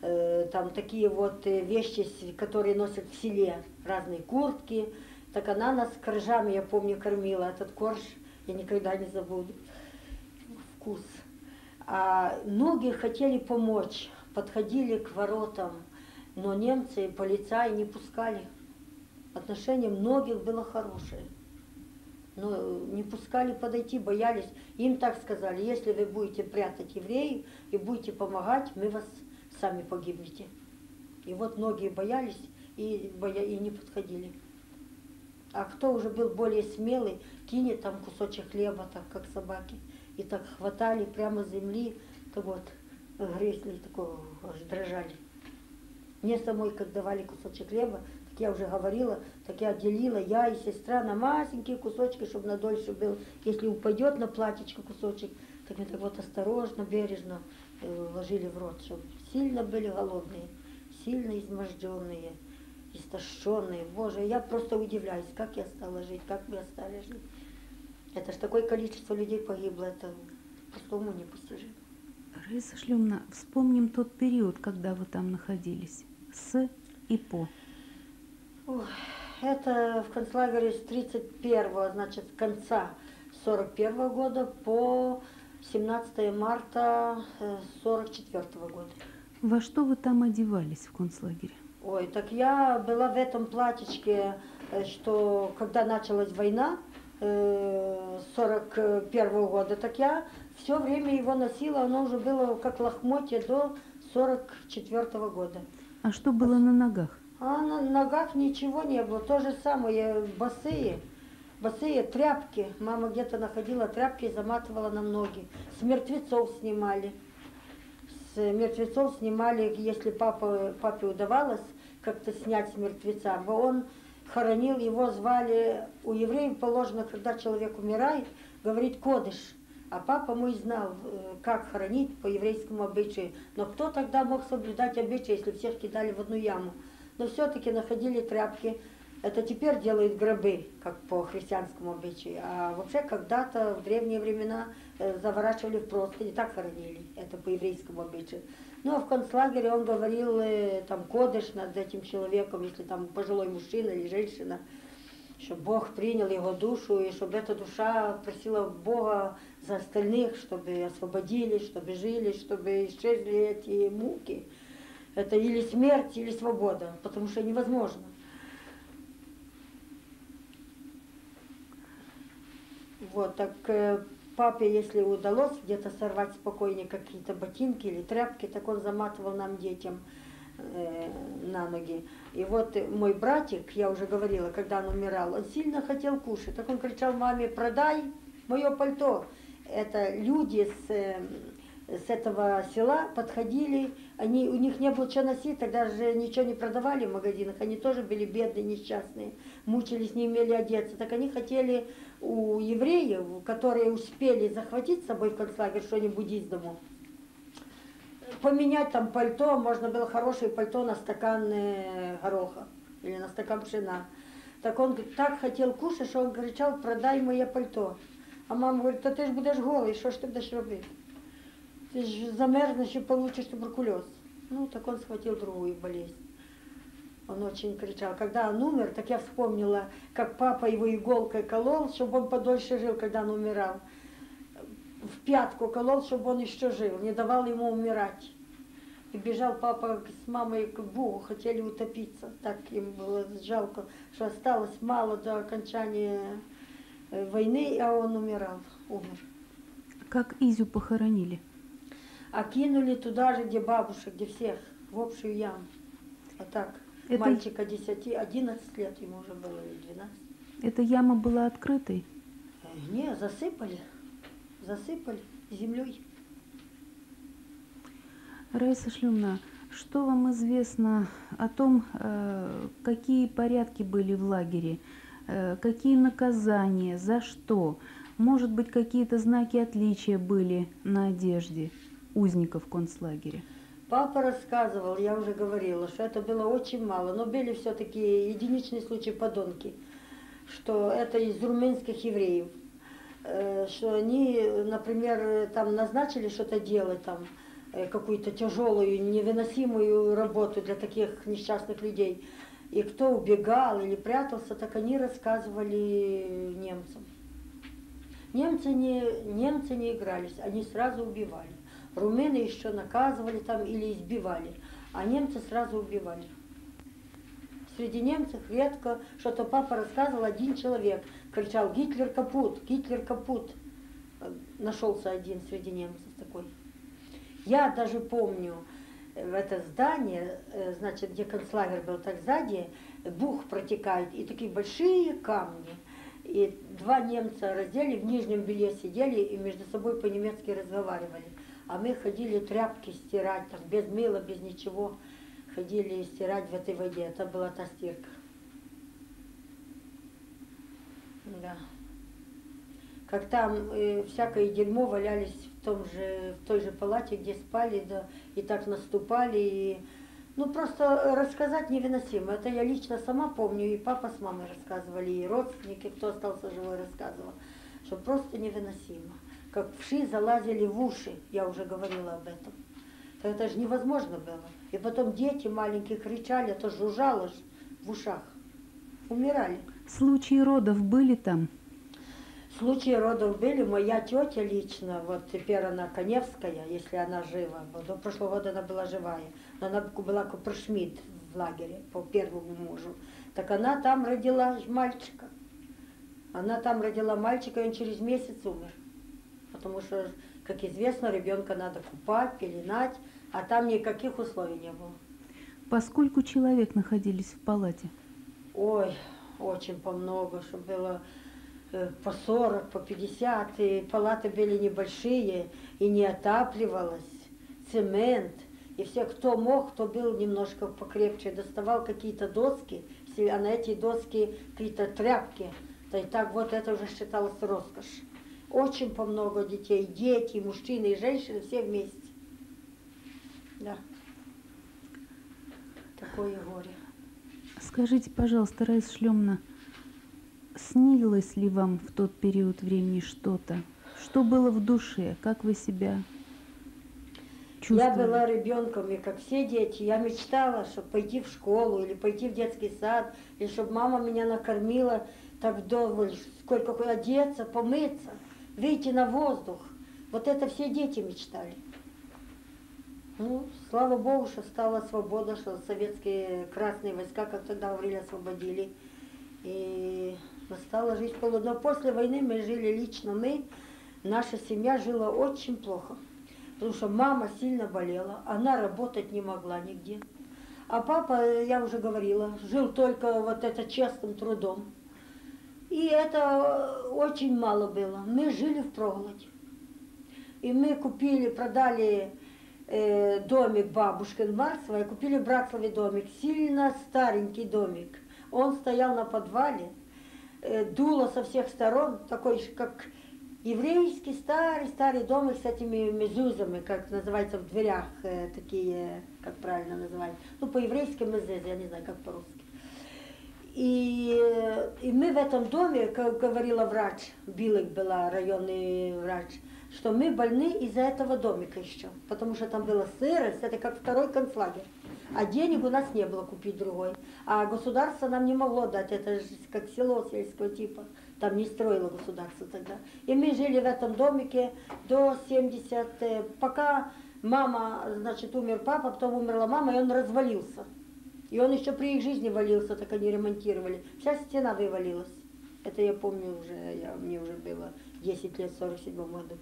там такие вот вещи, которые носят в селе, разные куртки. Так она нас коржами, я помню, кормила. Этот корж я никогда не забуду. Вкус. А многие хотели помочь, подходили к воротам, но немцы и полицаи не пускали. Отношение многих было хорошее. Но не пускали подойти, боялись. Им так сказали: если вы будете прятать евреев и будете помогать, мы вас сами погибнете. И вот многие боялись и не подходили. А кто уже был более смелый, кинет там кусочек хлеба, так как собаки. И так хватали прямо с земли, так вот, грызли, такого аж дрожали. Мне самой, как давали кусочек хлеба, так я уже говорила, так я делила, я и сестра, на маленькие кусочки, чтобы на дольше был. Если упадет на платьечко кусочек, так мы так вот осторожно, бережно ложили в рот, чтобы сильно были голодные, сильно изможденные, истощенные. Боже, я просто удивляюсь, как я стала жить, как мы стали жить. Это ж такое количество людей погибло, это просто уму непостижимо. Раиса Шлюмна, вспомним тот период, когда вы там находились, с и по. Ой, это в концлагере с 31-го, значит, конца 41-го года по 17 марта 44-го года. Во что вы там одевались в концлагере? Ой, так я была в этом платьичке, что когда началась война 41-го года, так я все время его носила, оно уже было как лохмотье до 44-го года. А что было на ногах? А на ногах ничего не было, то же самое, босые тряпки. Мама где-то находила тряпки и заматывала на ноги. С мертвецов снимали. С мертвецов снимали, если папе удавалось как-то снять с мертвеца, он хоронил, его звали, у евреев положено, когда человек умирает, говорить кодыш. А папа мой знал, как хоронить по еврейскому обычаю. Но кто тогда мог соблюдать обычаи, если всех кидали в одну яму? Но все-таки находили тряпки. Это теперь делают гробы, как по христианскому обычаю. А вообще когда-то в древние времена заворачивали в простыни, так хоронили. Это по еврейскому обычаю. Ну а в концлагере он говорил там кодыш над этим человеком, если там пожилой мужчина или женщина, чтобы Бог принял его душу, и чтобы эта душа просила Бога за остальных, чтобы освободились, чтобы жили, чтобы исчезли эти муки. Это или смерть, или свобода, потому что невозможно. Вот, так папе, если удалось где-то сорвать спокойнее какие-то ботинки или тряпки, так он заматывал нам, детям, на ноги. И вот мой братик, я уже говорила, когда он умирал, он сильно хотел кушать. Так он кричал маме: продай мое пальто. Это люди с этого села подходили, у них не было что носить, тогда же ничего не продавали в магазинах, они тоже были бедные, несчастные, мучились, не умели одеться. Так они хотели у евреев, которые успели захватить с собой в концлагерь что-нибудь из дому, поменять там пальто, можно было хорошее пальто на стакан гороха или на стакан пшена. Так он так хотел кушать, что он кричал: продай мое пальто. А мама говорит: та ти ж будеш голий, що ж ти будеш робити? Ты же замерзнешь и получишь туберкулез. Ну, так он схватил другую болезнь. Он очень кричал. Когда он умер, так я вспомнила, как папа его иголкой колол, чтобы он подольше жил, когда он умирал. В пятку колол, чтобы он еще жил, не давал ему умирать. И бежал папа с мамой к Богу, хотели утопиться. Так им было жалко, что осталось мало до окончания войны, а он умер. Как Изю похоронили? А кинули туда же, где бабушек, где всех, в общую яму. А так, мальчика 10-11 лет ему уже было, или 12. Эта яма была открытой? Не, засыпали землей. Раиса Шлюмна, что вам известно о том, какие порядки были в лагере, какие наказания, за что? Может быть, какие-то знаки отличия были на одежде узников концлагеря? Папа рассказывал, я уже говорила, что это было очень мало, но были все-таки единичные случаи подонки, что это из румынских евреев, что они, например, там назначили что-то делать, там, какую-то тяжелую, невыносимую работу для таких несчастных людей. И кто убегал или прятался, так они рассказывали немцам. Немцы не игрались, они сразу убивали. Румыны еще наказывали там или избивали, а немцы сразу убивали. Среди немцев редко, что-то папа рассказывал, один человек кричал: «Гитлер капут! Гитлер капут!» Нашелся один среди немцев такой. Я даже помню, в это здание, значит, где концлагерь был, так сзади Буг протекает, и такие большие камни. И два немца раздели, в нижнем белье сидели и между собой по-немецки разговаривали. А мы ходили тряпки стирать, там, без мыла, без ничего. Ходили стирать в этой воде. Это была та стирка. Да. Как там всякое дерьмо валялись в той же палате, где спали, да, и так наступали. И, ну, просто рассказать невыносимо. Это я лично сама помню, и папа с мамой рассказывали, и родственники, кто остался живой, рассказывал, что просто невыносимо. Как вши залазили в уши, я уже говорила об этом. Это же невозможно было. И потом дети маленькие кричали, это жужжало ж в ушах. Умирали. Случаи родов были там? Случаи родов были. Моя тетя лично, вот теперь она Коневская, если она жива. До прошлого года она была живая. Но она была Купршмидт в лагере по первому мужу. Так она там родила мальчика. Она там родила мальчика, и он через месяц умер. Потому что, как известно, ребенка надо купать, пеленать, а там никаких условий не было. Поскольку человек находились в палате? Ой, очень помного, что было по 40, по 50, и палаты были небольшие, и не отапливалось, цемент. И все, кто мог, кто был немножко покрепче, доставал какие-то доски, а на эти доски какие-то тряпки. Да и так вот это уже считалось роскошь. Очень помного детей, дети, мужчины и женщины, все вместе. Да. Такое горе. Скажите, пожалуйста, Раиса Шлёмовна, снилось ли вам в тот период времени что-то? Что было в душе? Как вы себя чувствовали? Я была ребенком, и как все дети, я мечтала, чтобы пойти в школу или пойти в детский сад, или чтобы мама меня накормила так вдоволь, сколько одеться, помыться, выйти на воздух. Вот это все дети мечтали. Ну, слава Богу, что стала свобода, что советские красные войска, как тогда говорили, освободили. И настала жизнь полудня. Но после войны мы жили лично, наша семья жила очень плохо. Потому что мама сильно болела, она работать не могла нигде. А папа, я уже говорила, жил только вот это честным трудом. И это очень мало было. Мы жили впроголодь. И мы купили, продали домик бабушкин Марсовой, купили в Братславе домик, сильно старенький домик. Он стоял на подвале, дуло со всех сторон, такой как еврейский старый домик с этими мезузами, как называется в дверях, такие, как правильно называть, ну по-еврейски мезузы, я не знаю, как по-русски. И мы в этом доме, как говорила врач, Билык была районный врач, что мы больны из-за этого домика еще, потому что там была сырость, это как второй концлагерь. А денег у нас не было купить другой. А государство нам не могло дать, это же как село сельского типа, там не строило государство тогда. И мы жили в этом домике до 70, пока мама, значит, умер папа, потом умерла мама, и он развалился. И он еще при их жизни валился, так они ремонтировали. Вся стена вывалилась. Это я помню уже, мне уже было 10 лет, в 47 году.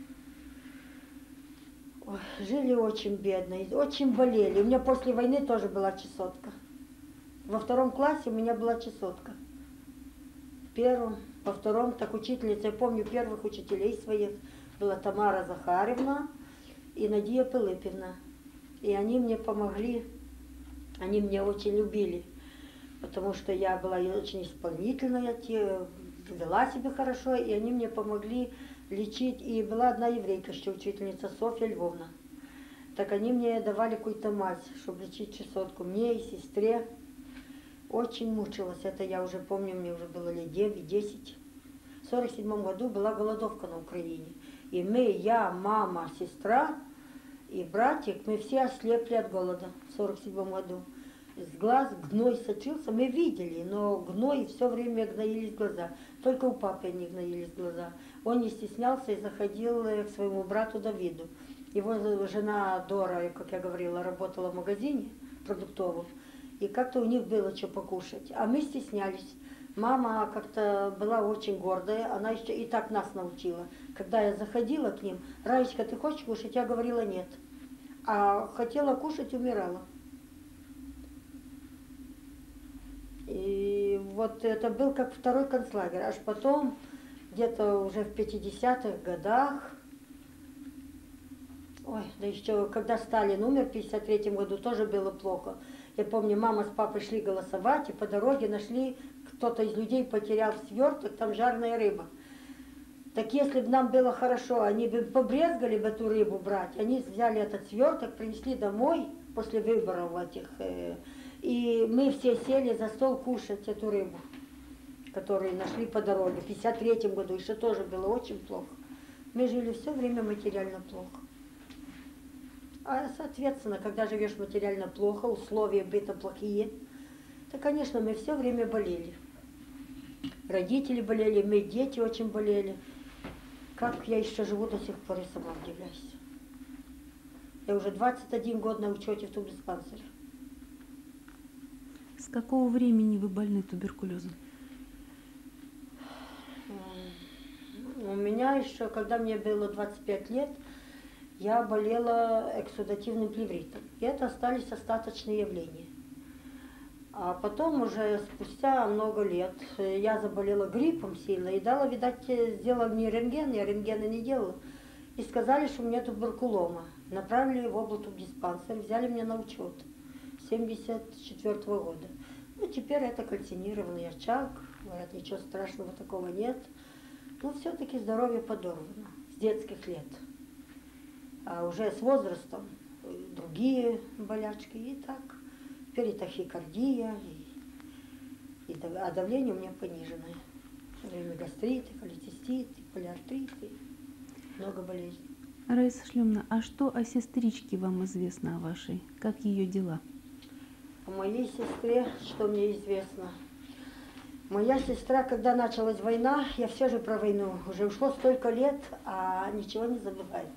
Ой, жили очень бедно, очень болели. У меня после войны тоже была чесотка. Во втором классе у меня была чесотка. В первом, во втором, так учительница, я помню первых учителей своих, была Тамара Захаревна и Надия Пилипівна. И они мне помогли, они меня очень любили, потому что я была очень исполнительная, вела себя хорошо, и они мне помогли лечить. И была одна еврейка, еще учительница Софья Львовна. Так они мне давали какую-то мазь, чтобы лечить чесотку. Мне и сестре. Очень мучилась. Это я уже помню, мне уже было лет 9-10. В 47 году была голодовка на Украине. И мы, я, мама, сестра И братик, мы все ослепли от голода в 47 году. С глаз гной сочился, мы видели, но гной все время гноились глаза. Только у папы не гноились глаза. Он не стеснялся и заходил к своему брату Давиду. Его жена Дора, как я говорила, работала в магазине продуктовом. И как-то у них было что покушать. А мы стеснялись. Мама как-то была очень гордая, она еще и так нас научила. Когда я заходила к ним: Раечка, ты хочешь кушать? Я говорила нет. А хотела кушать, умирала. И вот это был как второй концлагерь. Аж потом, где-то уже в 50-х годах, ой, да еще когда Сталин умер в 53-м году, тоже было плохо. Я помню, мама с папой шли голосовать, и по дороге нашли, кто-то из людей потерял сверток, там жареная рыба. Так если бы нам было хорошо, они бы побрезгали бы эту рыбу брать. Они взяли этот сверток, принесли домой после выборов этих. И мы все сели за стол кушать эту рыбу, которую нашли по дороге. В 53-м году еще тоже было очень плохо. Мы жили все время материально плохо. А соответственно, когда живешь материально плохо, условия быта плохие, то, конечно, мы все время болели. Родители болели, мы, дети, очень болели. Как я еще живу до сих пор, я сама удивляюсь. Я уже 21 год на учете в тубдиспансере. С какого времени вы больны туберкулезом? У меня еще, когда мне было 25 лет, я болела эксудативным плевритом. И это остались остаточные явления. А потом уже спустя много лет я заболела гриппом сильно и дала, видать, сделала мне рентген, я рентгена не делала. И сказали, что у меня туберкулома. Направили в облтубдиспансер, взяли меня на учет. 1974 года. Ну, теперь это кальцинированный очаг, говорят, ничего страшного такого нет. Но все-таки здоровье подорвано с детских лет. А уже с возрастом другие болячки и так. Перитахикардия, а давление у меня пониженное. Все время гастриты, холециститы, полиартриты, много болезней. Раиса Шлемовна, а что о сестричке вам известно о вашей? Как ее дела? О моей сестре, что мне известно? Моя сестра, когда началась война, я все же про войну, уже ушло столько лет, а ничего не забывается.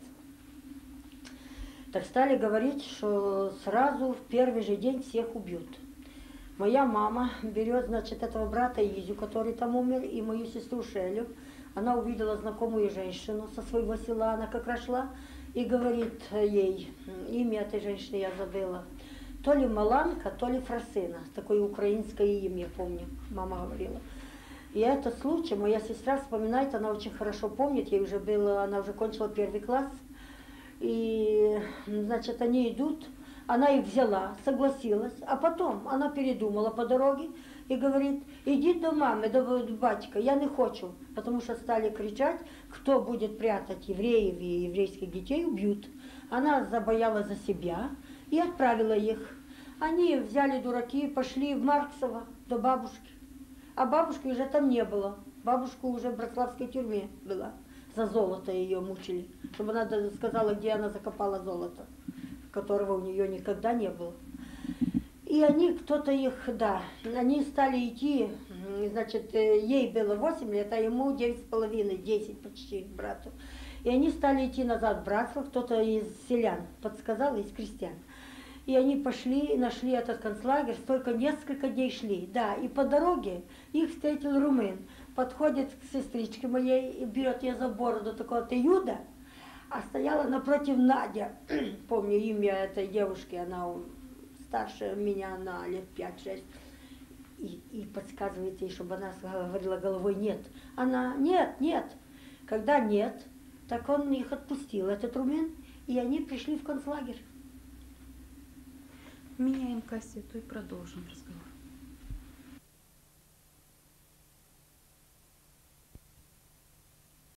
Так стали говорить, что сразу в первый же день всех убьют. Моя мама берет, значит, этого брата Изю, который там умер, и мою сестру Шелю. Она увидела знакомую женщину со своего села, она как раз шла, и говорит ей, имя этой женщины я забыла, то ли Маланка, то ли Фросина, такое украинское имя, помню, мама говорила. И этот случай моя сестра вспоминает, она очень хорошо помнит, ей уже было, она уже кончила 1 класс, и, значит, они идут, она их взяла, согласилась, а потом она передумала по дороге и говорит, иди до мамы, до батька, я не хочу, потому что стали кричать, кто будет прятать евреев и еврейских детей, убьют. Она забоялась за себя и отправила их. Они взяли дураки, пошли в Марксово до бабушки, а бабушки уже там не было, бабушка уже в Братславской тюрьме была. За золото ее мучили, чтобы она сказала, где она закопала золото, которого у нее никогда не было. И они, кто-то их, да, они стали идти, значит, ей было 8 лет, а ему 9,5, 10 почти, брату. И они стали идти назад в Братслав, кто-то из селян подсказал, из крестьян. И они пошли, нашли этот концлагерь, столько несколько дней шли, да, и по дороге их встретил румын. Подходит к сестричке моей и берет ее за бороду, такого, ты Юда? А стояла напротив Надя, помню имя этой девушки, она старше меня на лет 5-6, и подсказывает ей, чтобы она говорила головой нет. Она, нет, нет. Когда нет, так он их отпустил, этот румын, и они пришли в концлагерь. Меняем кассету и продолжим разговор.